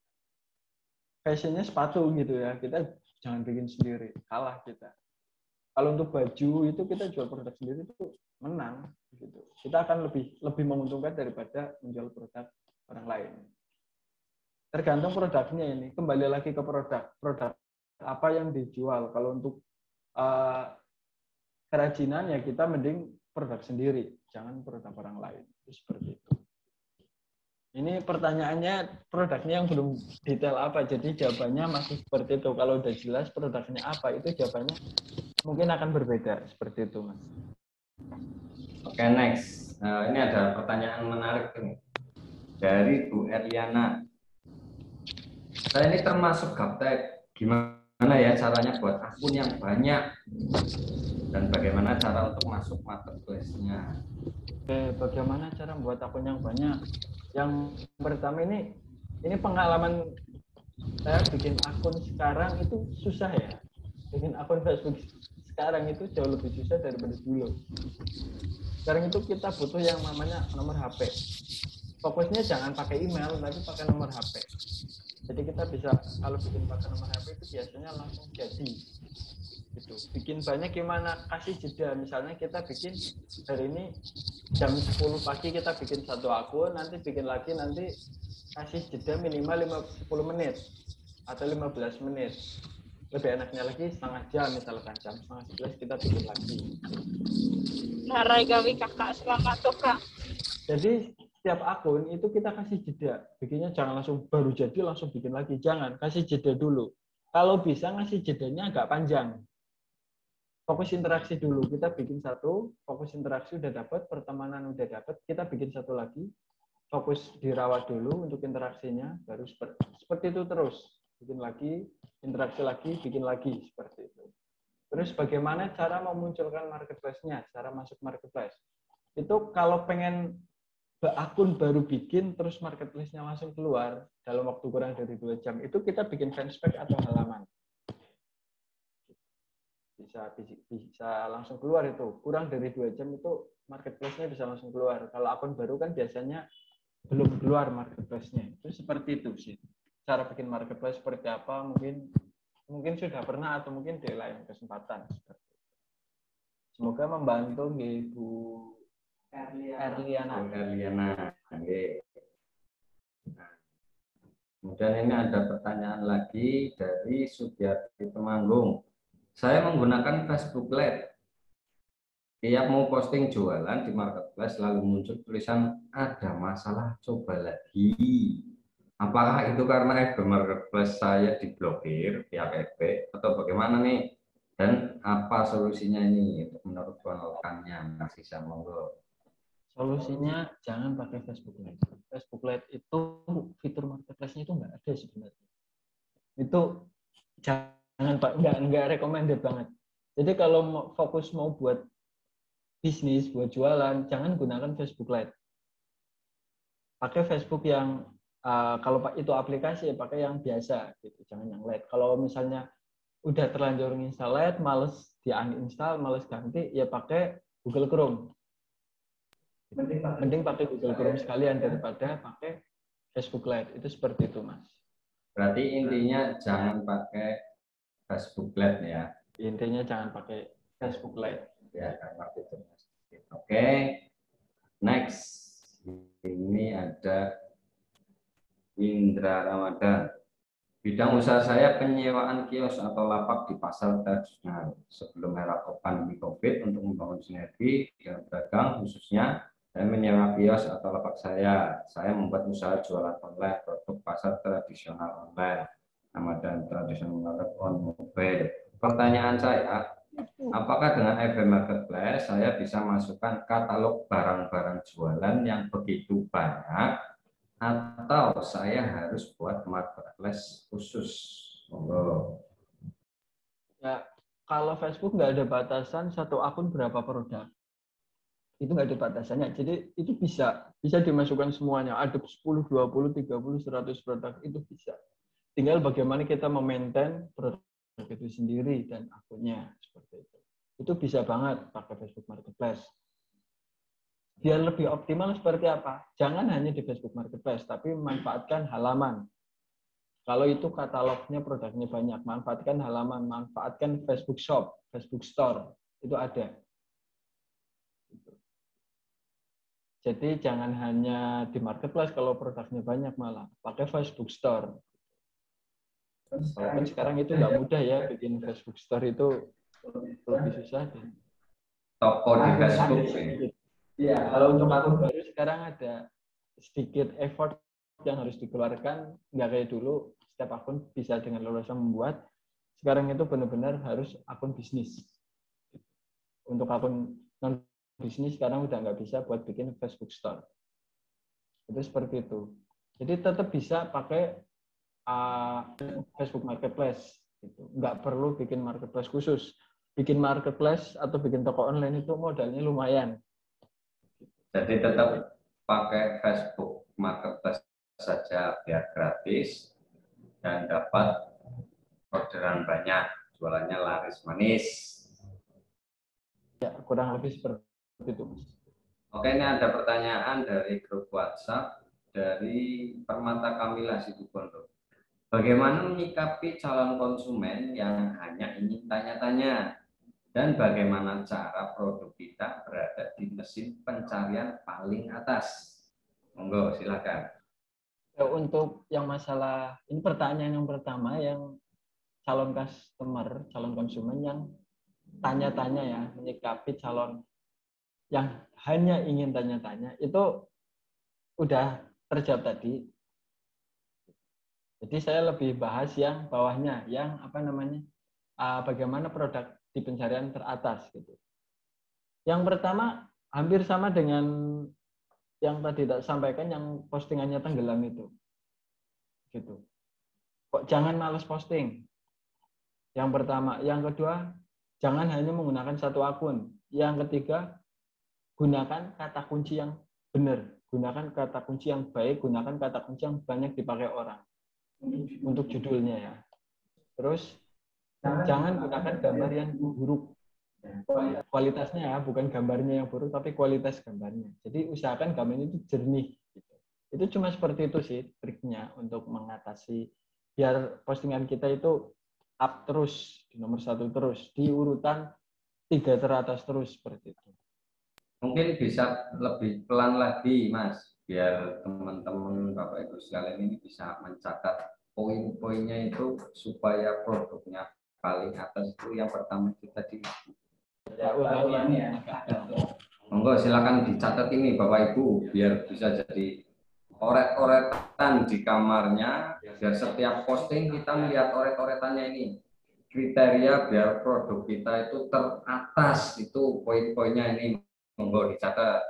fashionnya sepatu gitu ya, kita jangan bikin sendiri, kalah kita. Kalau untuk baju, itu kita jual produk sendiri itu menang. Gitu. Kita akan lebih lebih menguntungkan daripada menjual produk orang lain. Tergantung produknya ini. Kembali lagi ke produk. Produk apa yang dijual. Kalau untuk uh, kerajinan ya kita mending produk sendiri. Jangan produk orang lain. Itu seperti itu. Ini pertanyaannya produknya yang belum detail apa. Jadi jawabannya masih seperti itu. Kalau udah jelas produknya apa, itu jawabannya mungkin akan berbeda. Seperti itu, Mas. Oke, okay, next. Nah, ini ada pertanyaan menarik nih. Dari Bu Eliana. Saya ini termasuk gaptek. Gimana ya caranya buat akun yang banyak? Dan bagaimana cara untuk masuk marketplace-nya? Oke, bagaimana cara membuat akun yang banyak? Yang pertama ini, ini pengalaman saya bikin akun sekarang itu susah ya. Bikin akun Facebook sekarang itu jauh lebih susah daripada dulu. Sekarang itu kita butuh yang namanya nomor H P. Fokusnya jangan pakai email, tapi pakai nomor H P. Jadi kita bisa, kalau bikin pakai nomor H P itu biasanya langsung jadi. Gitu. Bikin banyak gimana? Kasih jeda. Misalnya kita bikin hari ini jam sepuluh pagi kita bikin satu akun, nanti bikin lagi nanti kasih jeda minimal lima puluh menit atau lima belas menit. Lebih enaknya lagi setengah jam, misalkan jam setengah sebelas kita bikin lagi. Narai gawi kakak, selamat tuh kak. Jadi setiap akun itu kita kasih jeda. Bikinnya jangan langsung baru jadi langsung bikin lagi. Jangan, kasih jeda dulu. Kalau bisa ngasih jedanya agak panjang. Fokus interaksi dulu. Kita bikin satu, fokus interaksi udah dapat, pertemanan udah dapat, kita bikin satu lagi. Fokus dirawat dulu untuk interaksinya, baru seperti, seperti itu terus. Bikin lagi, interaksi lagi, bikin lagi, seperti itu. Terus bagaimana cara memunculkan marketplace-nya, cara masuk marketplace. Itu kalau pengen akun baru bikin, terus marketplace-nya langsung keluar, dalam waktu kurang dari dua jam, itu kita bikin fanspage atau halaman. Bisa, bisa langsung keluar itu. Kurang dari dua jam itu marketplace-nya bisa langsung keluar. Kalau akun baru kan biasanya belum keluar marketplace-nya. Itu seperti itu sih. Cara bikin marketplace seperti apa mungkin mungkin sudah pernah atau mungkin di lain kesempatan. Semoga membantu Ibu Erliana. Erliana. Kemudian ini ada pertanyaan lagi dari Sugiarti Temanggung. Saya menggunakan Facebook Live. Tiap mau posting jualan di marketplace lalu muncul tulisan ada masalah, coba lagi. Apakah itu karena F B Marketplace saya diblokir pihak F B atau bagaimana nih? Dan apa solusinya ini untuk menurut penolakannya? Masih sama monggo. Solusinya jangan pakai Facebook Live. Facebook Live itu fitur marketplace-nya itu nggak ada sebenarnya. Itu jangan Pak, nggak nggak recommended banget. Jadi kalau mau, fokus mau buat bisnis, buat jualan, jangan gunakan Facebook Live. Pakai Facebook yang Uh, kalau itu aplikasi ya pakai yang biasa gitu, jangan yang light. Kalau misalnya udah terlanjur install light, males di uninstall, males ganti, ya pakai Google Chrome. Mending pakai, Mending pakai Google Chrome sekalian daripada pakai Facebook Live. Itu seperti itu, Mas. Berarti intinya jangan pakai Facebook Live ya. Intinya jangan pakai Facebook Live. Ya, itu. Oke. Next. Ini ada Indra Ramadan. Bidang usaha saya penyewaan kios atau lapak di pasar tradisional. Sebelum era pandemi COVID untuk membangun sinergi dengan pedagang khususnya saya menyewa kios atau lapak saya. Saya membuat usaha jualan online produk pasar tradisional online. Ramadan tradisional on mobile. Pertanyaan saya, apakah dengan F B Marketplace saya bisa masukkan katalog barang-barang jualan yang begitu banyak? Atau saya harus buat marketplace khusus? Oh. Ya, kalau Facebook nggak ada batasan satu akun berapa produk, itu nggak ada batasannya. Jadi itu bisa bisa dimasukkan semuanya. Ada sepuluh, dua puluh, tiga puluh, seratus produk itu bisa. Tinggal bagaimana kita memaintain produk itu sendiri dan akunnya seperti itu. Itu bisa banget pakai Facebook Marketplace. Biar lebih optimal seperti apa? Jangan hanya di Facebook Marketplace, tapi manfaatkan halaman. Kalau itu katalognya, produknya banyak, manfaatkan halaman, manfaatkan Facebook Shop, Facebook Store, itu ada. Jadi jangan hanya di Marketplace kalau produknya banyak malah, pakai Facebook Store. Walaupun sekarang itu nggak mudah ya, bikin Facebook Store itu lebih susah. Toko di Facebook. Ya, kalau untuk akun baru sekarang ada sedikit effort yang harus dikeluarkan, nggak kayak dulu setiap akun bisa dengan leluasa membuat. Sekarang itu benar-benar harus akun bisnis. Untuk akun non bisnis sekarang udah nggak bisa buat bikin Facebook Store. Itu seperti itu. Jadi tetap bisa pakai uh, Facebook Marketplace. Gitu. Nggak perlu bikin marketplace khusus. Bikin marketplace atau bikin toko online itu modalnya lumayan. Jadi tetap pakai Facebook Marketplace saja biar gratis dan dapat orderan banyak, jualannya laris manis. Ya, kurang lebih seperti itu. Oke, ini ada pertanyaan dari grup WhatsApp dari Permata Kamila Situbondo. Bagaimana menyikapi calon konsumen yang hanya ingin tanya-tanya? Dan bagaimana cara produk kita berada di mesin pencarian paling atas? Monggo, silakan. Untuk yang masalah, ini pertanyaan yang pertama yang calon customer, calon konsumen yang tanya-tanya ya, menyikapi calon yang hanya ingin tanya-tanya, itu udah terjawab tadi. Jadi saya lebih bahas yang bawahnya, yang apa namanya, uh, bagaimana produk di pencarian teratas gitu. Yang pertama hampir sama dengan yang tadi tak sampaikan, yang postingannya tenggelam itu, gitu. Kok jangan malas posting. Yang pertama, yang kedua, jangan hanya menggunakan satu akun. Yang ketiga, gunakan kata kunci yang benar, gunakan kata kunci yang baik, gunakan kata kunci yang banyak dipakai orang untuk judulnya ya. Terus jangan gunakan gambar yang buruk. Kualitasnya ya, bukan gambarnya yang buruk, tapi kualitas gambarnya. Jadi usahakan gambarnya itu jernih. Gitu. Itu cuma seperti itu sih triknya untuk mengatasi biar postingan kita itu up terus, di nomor satu terus, di urutan tiga teratas terus seperti itu. Mungkin bisa lebih pelan lagi, Mas, biar teman-teman Bapak Ibu sekalian ini bisa mencatat poin-poinnya itu supaya produknya paling atas itu yang pertama itu tadi. Ya, ulangi ya. Monggo silakan dicatat ini Bapak Ibu biar bisa jadi oret-oretan di kamarnya, biar setiap posting kita melihat oret-oretannya ini. Kriteria biar produk kita itu teratas, itu poin-poinnya ini. Monggo dicatat.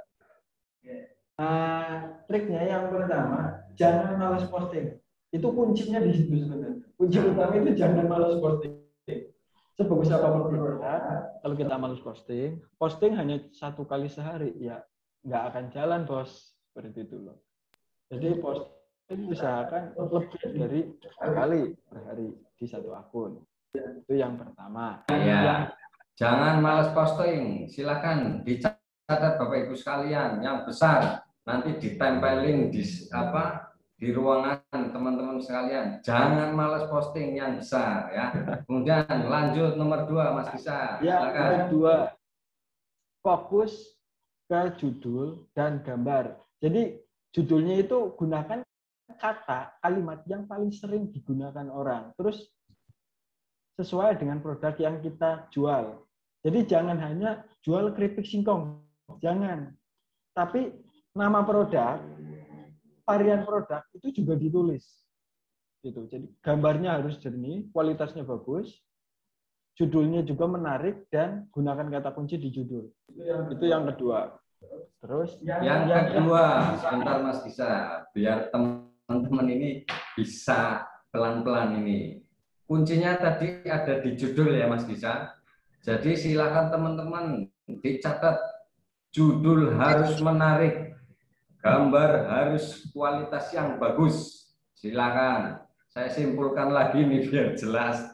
Uh, triknya yang pertama, jangan malas posting. Itu kuncinya di situ sebenarnya. Kunci utama itu jangan malas posting. Sebagus apapun produk, kalau kita malas posting, posting hanya satu kali sehari, ya nggak akan jalan, Bos. Seperti itu loh. Jadi posting usahakan lebih dari dua kali per hari di satu akun. Itu yang pertama. Ya. Yang... Jangan malas posting. Silakan dicatat Bapak Ibu sekalian yang besar. Nanti ditempelin di apa? Di ruangan teman-teman sekalian, jangan malas posting yang besar ya. Kemudian lanjut nomor dua, Mas Gisa. Ya, silakan. nomor dua, fokus ke judul dan gambar. Jadi judulnya itu gunakan kata, kalimat yang paling sering digunakan orang. Terus sesuai dengan produk yang kita jual. Jadi jangan hanya jual keripik singkong, jangan. Tapi nama produk, varian produk itu juga ditulis, gitu. Jadi gambarnya harus jernih, kualitasnya bagus, judulnya juga menarik dan gunakan kata kunci di judul. Itu yang kedua. Terus yang, yang kedua, sebentar Mas Gisa, biar teman-teman ini bisa pelan-pelan ini. Kuncinya tadi ada di judul ya Mas Gisa. Jadi silakan teman-teman dicatat, judul harus menarik. Gambar harus kualitas yang bagus. Silakan. Saya simpulkan lagi nih biar jelas.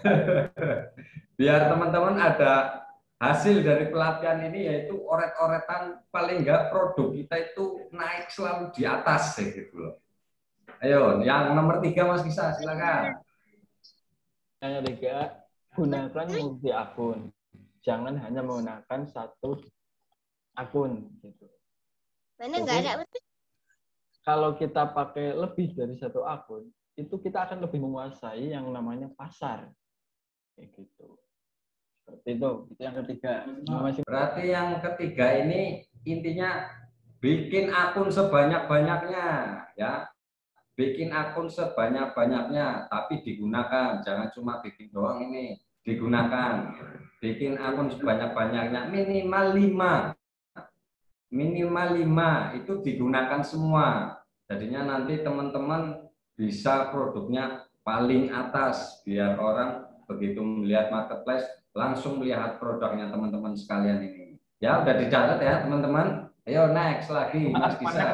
Biar teman-teman ada hasil dari pelatihan ini, yaitu oret-oretan paling enggak produk kita itu naik selalu di atas gitu loh. Ayo, yang nomor tiga Mas Gisa, silakan. Yang ketiga, gunakan multi akun. Jangan hanya menggunakan satu akun gitu. Mana nggak ada betul. Kalau kita pakai lebih dari satu akun, itu kita akan lebih menguasai yang namanya pasar. Kayak gitu. Seperti itu. Itu yang ketiga. Berarti yang ketiga ini intinya bikin akun sebanyak-banyaknya, ya. Bikin akun sebanyak-banyaknya, tapi digunakan. Jangan cuma bikin doang ini, digunakan. Bikin akun sebanyak-banyaknya, minimal lima. Minimal lima itu digunakan semua. Jadinya nanti teman-teman bisa produknya paling atas biar orang begitu melihat marketplace langsung melihat produknya teman-teman sekalian ini. Ya udah dicatat ya teman-teman. Ayo next lagi Mas Gisa.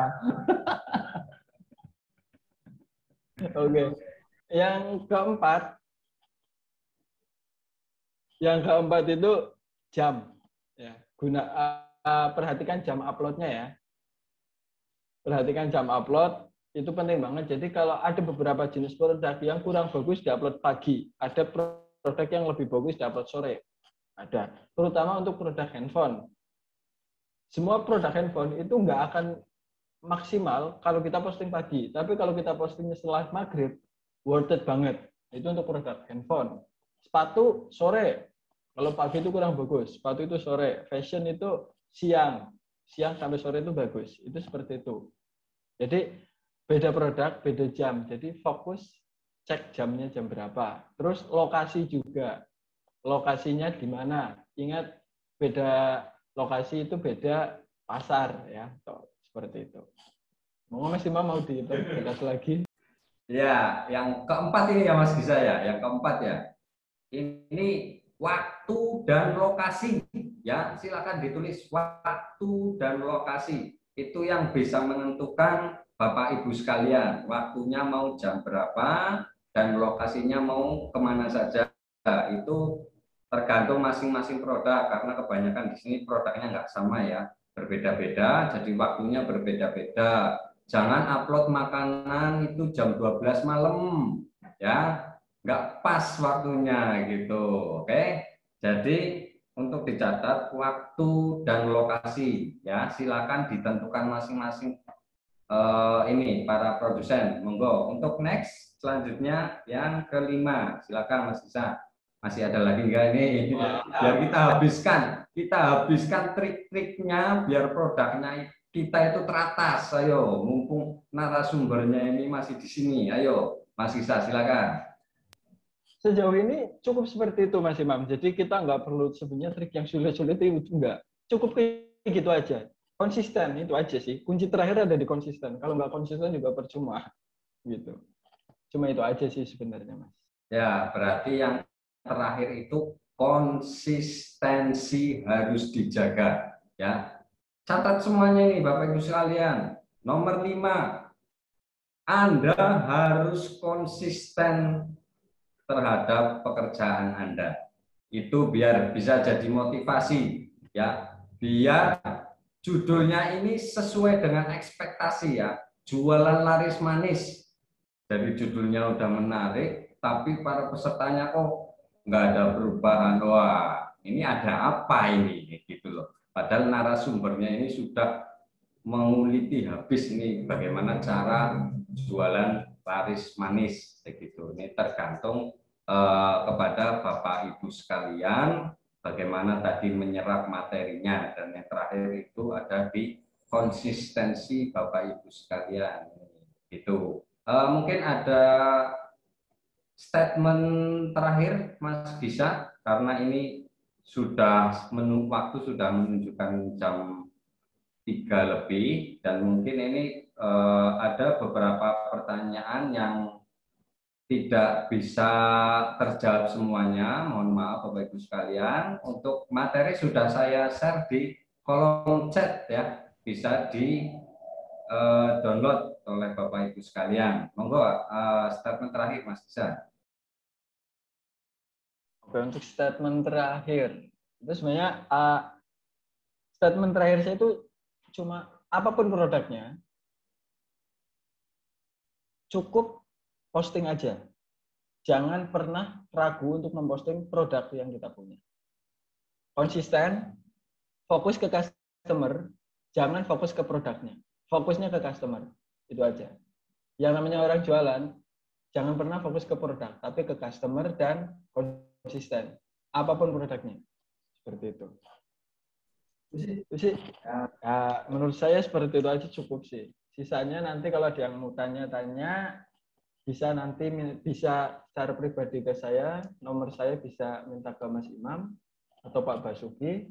Oke. Yang keempat, yang keempat itu jam. Ya, guna uh, perhatikan jam uploadnya ya. Perhatikan jam upload, itu penting banget. Jadi kalau ada beberapa jenis produk yang kurang bagus diupload pagi, ada produk yang lebih bagus diupload sore. Ada. Terutama untuk produk handphone. Semua produk handphone itu nggak akan maksimal kalau kita posting pagi, tapi kalau kita postingnya setelah maghrib, worth it banget. Itu untuk produk handphone. Sepatu sore, kalau pagi itu kurang bagus. Sepatu itu sore, fashion itu siang, siang sampai sore itu bagus. Itu seperti itu. Jadi beda produk, beda jam. Jadi fokus cek jamnya jam berapa. Terus lokasi juga, lokasinya di mana. Ingat beda lokasi itu beda pasar ya, seperti itu. Mau Mas Imam mau diperjelas lagi? Ya, yang keempat ini ya Mas Gisa ya, yang keempat ya. Ini waktu dan lokasi ya, silakan ditulis waktu dan lokasi. Itu yang bisa menentukan Bapak Ibu sekalian, waktunya mau jam berapa dan lokasinya mau kemana saja. Itu tergantung masing-masing produk, karena kebanyakan di sini produknya nggak sama ya, berbeda-beda, jadi waktunya berbeda-beda. Jangan upload makanan itu jam dua belas malam, ya, nggak pas waktunya gitu, oke? Jadi untuk dicatat waktu dan lokasi, ya, silakan ditentukan masing-masing. Uh, ini para produsen, monggo. Untuk next selanjutnya yang kelima, silakan Mas Gisa. Masih ada lagi enggak ini? Biar kita habiskan, kita habiskan trik-triknya biar produknya kita itu teratas. Ayo, mumpung narasumbernya ini masih di sini. Ayo, Mas Gisa, silakan. Sejauh ini cukup seperti itu, Mas Imam. Jadi kita nggak perlu sebenarnya trik yang sulit-sulit itu enggak. Cukup kayak gitu aja. Konsisten itu aja sih. Kunci terakhir ada di konsisten. Kalau nggak konsisten juga percuma. Gitu. Cuma itu aja sih sebenarnya, Mas. Ya, berarti yang terakhir itu konsistensi harus dijaga. Ya, catat semuanya ini Bapak Ibu sekalian. Nomor lima, Anda harus konsisten terhadap pekerjaan Anda. Itu biar bisa jadi motivasi, ya. Biar judulnya ini sesuai dengan ekspektasi ya. Jualan laris manis. Dari judulnya udah menarik, tapi para pesertanya kok nggak ada perubahan. Wah, ini ada apa ini? Gitu loh. Padahal narasumbernya ini sudah menguliti habis ini bagaimana cara jualan laris manis, begitu. Ini tergantung eh, kepada Bapak Ibu sekalian bagaimana tadi menyerap materinya, dan yang terakhir itu ada di konsistensi Bapak Ibu sekalian. Itu eh, mungkin ada statement terakhir Mas Gisa, karena ini sudah menunggu waktu sudah menunjukkan jam tiga lebih, dan mungkin ini eh, ada beberapa pertanyaan yang tidak bisa terjawab semuanya. Mohon maaf Bapak Ibu sekalian. Untuk materi sudah saya share di kolom chat ya, bisa di eh, download oleh Bapak Ibu sekalian. Monggo eh, statement terakhir Mas Gisa. Oke, untuk statement terakhir itu sebenarnya uh, statement terakhir saya itu cuma apapun produknya, cukup posting aja. Jangan pernah ragu untuk memposting produk yang kita punya. Konsisten, fokus ke customer, jangan fokus ke produknya. Fokusnya ke customer, itu aja. Yang namanya orang jualan, jangan pernah fokus ke produk, tapi ke customer dan konsisten. Apapun produknya. Seperti itu. Itu sih, ya, menurut saya seperti itu aja cukup sih. Sisanya nanti kalau ada yang mau tanya-tanya, bisa nanti bisa secara pribadi ke saya, nomor saya bisa minta ke Mas Imam atau Pak Basuki,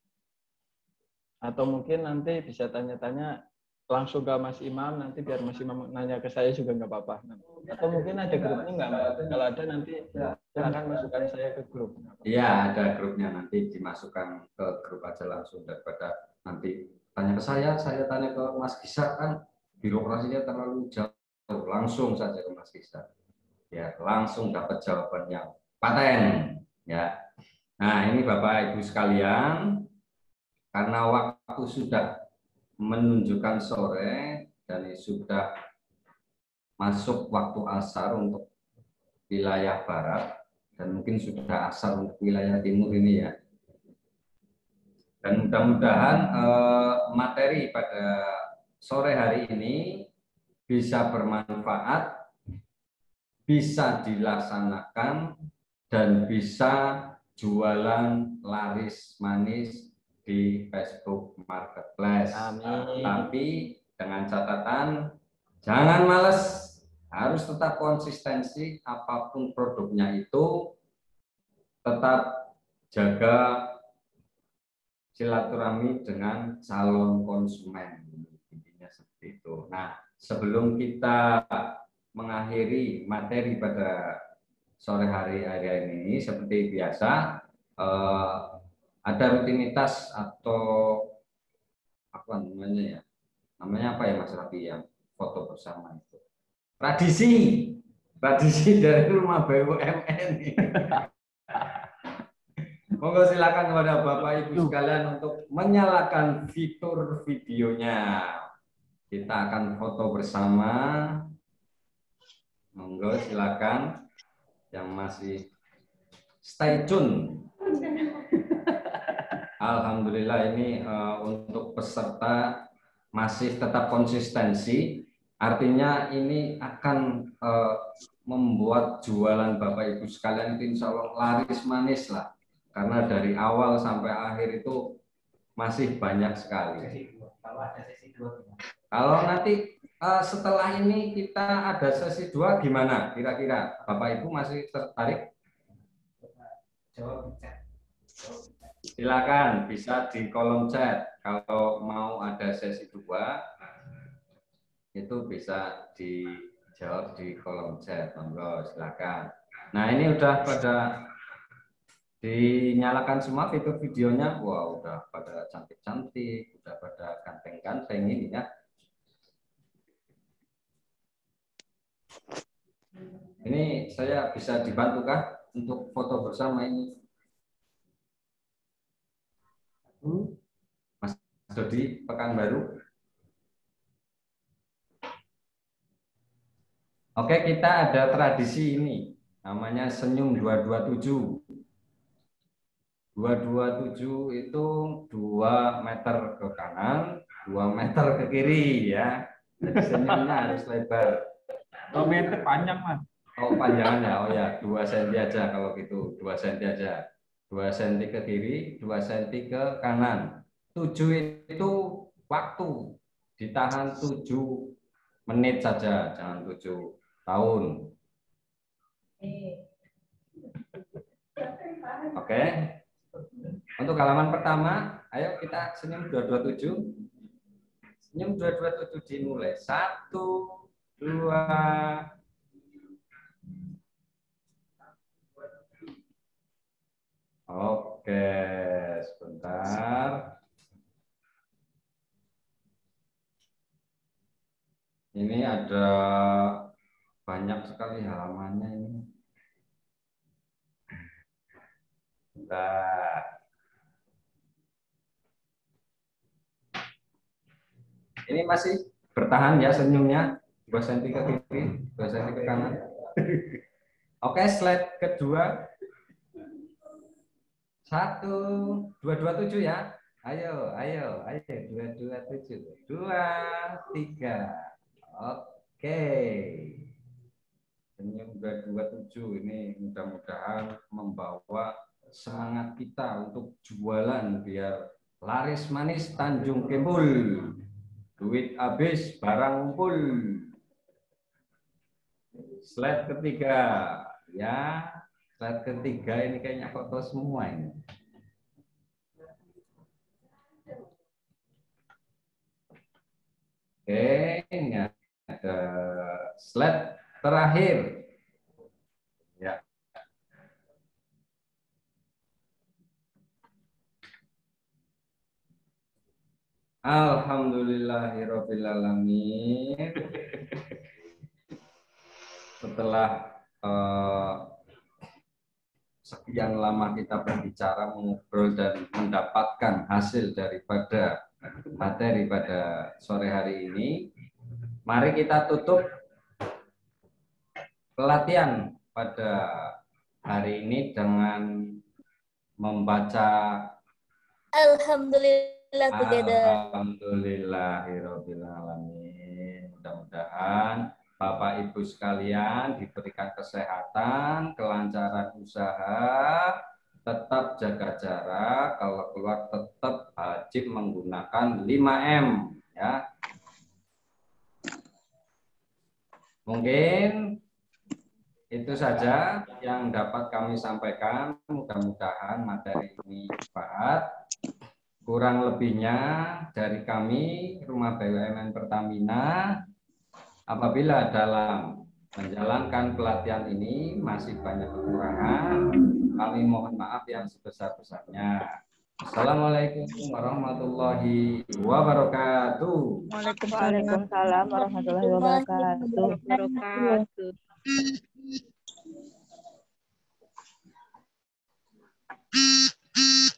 atau mungkin nanti bisa tanya-tanya langsung ke Mas Imam, nanti biar Mas Imam nanya ke saya juga nggak apa-apa. Atau mungkin ada grupnya nggak, Mas? Kalau ada nanti silakan masukkan saya ke grup. Iya, ada grupnya, nanti dimasukkan ke grup aja langsung, daripada nanti tanya ke saya, saya tanya ke Mas Gisa, kan birokrasinya terlalu jauh. Langsung saja ke Mas Gisa. Ya, langsung dapat jawaban yang paten. Ya. Nah, ini Bapak Ibu sekalian, karena waktu sudah menunjukkan sore dan sudah masuk waktu asar untuk wilayah barat, dan mungkin sudah asar untuk wilayah timur ini ya. Dan mudah-mudahan eh, materi pada sore hari ini bisa bermanfaat, bisa dilaksanakan, dan bisa jualan laris manis di Facebook Marketplace. Amin. Tapi dengan catatan, jangan males, harus tetap konsistensi apapun produknya itu, tetap jaga silaturahmi dengan calon konsumen. Intinya seperti itu. Nah, sebelum kita mengakhiri materi pada sore hari hari ini, seperti biasa, eh, ada rutinitas atau apa namanya ya? Namanya apa ya Mas Rafi yang foto bersama itu? Tradisi, tradisi dari rumah B U M N. Monggo silakan kepada Bapak Ibu sekalian untuk menyalakan fitur videonya. Kita akan foto bersama. Monggo silakan yang masih stay tune. Alhamdulillah ini uh, untuk peserta masih tetap konsistensi. Artinya ini akan uh, membuat jualan Bapak Ibu sekalian itu insya Allah laris manis lah. Karena dari awal sampai akhir itu masih banyak sekali. Kalau nanti uh, setelah ini kita ada sesi dua gimana? Kira-kira Bapak Ibu masih tertarik? Silakan bisa di kolom chat. Kalau mau ada sesi dua itu bisa dijawab di kolom chat. Monggo silakan. Nah ini udah pada dinyalakan semua fitur videonya. Wah, wow, udah pada cantik-cantik, udah pada ganteng-ganteng ini ya. Ini saya bisa dibantukah untuk foto bersama ini? Mas Dodi, Pekanbaru. Oke, kita ada tradisi ini, namanya senyum dua dua tujuh. dua dua tujuh itu dua meter ke kanan, dua meter ke kiri ya. Jadi senyumnya harus lebar. dua meter panjang, Mas. Oh, panjangan ya. Oh ya, dua senti aja kalau gitu, dua senti aja. dua senti ke kiri, dua senti ke kanan. tujuh itu waktu. Ditahan tujuh menit saja, jangan tujuh tahun. Oke. Untuk halaman pertama, ayo kita senyum dua dua tujuh. Senyum dua dua tujuh dimulai. Satu, dua. Oke, sebentar. Ini ada banyak sekali halamannya ini. Nah, ini masih bertahan ya senyumnya, dua senti ke kiri, dua senti ke kanan. Oke, slide kedua. Satu, dua dua tujuh ya. Ayo, ayo, ayo, dua dua tujuh, dua, tiga. Oke. Senyum dua dua tujuh ini mudah-mudahan membawa semangat kita untuk jualan biar laris manis Tanjung Kempul. Duit habis, barang ngumpul. Slide ketiga. Ya, slide ketiga ini kayaknya foto semua ini. Oke, ini ada slide terakhir. Ya. Alhamdulillahirobbilalamin. Setelah uh, sekian lama kita berbicara, mengobrol dan mendapatkan hasil daripada materi pada sore hari ini, mari kita tutup pelatihan pada hari ini dengan membaca Alhamdulillah. Alhamdulillahirabbil alamin. Mudah-mudahan Bapak Ibu sekalian diberikan kesehatan, kelancaran usaha, tetap jaga jarak, kalau keluar tetap wajib menggunakan lima M ya. Mungkin itu saja yang dapat kami sampaikan. Mudah-mudahan materi ini bermanfaat. Kurang lebihnya dari kami Rumah B U M N Pertamina, apabila dalam menjalankan pelatihan ini masih banyak kekurangan, kami mohon maaf yang sebesar-besarnya. Assalamualaikum warahmatullahi wabarakatuh. Waalaikumsalam warahmatullahi wabarakatuh.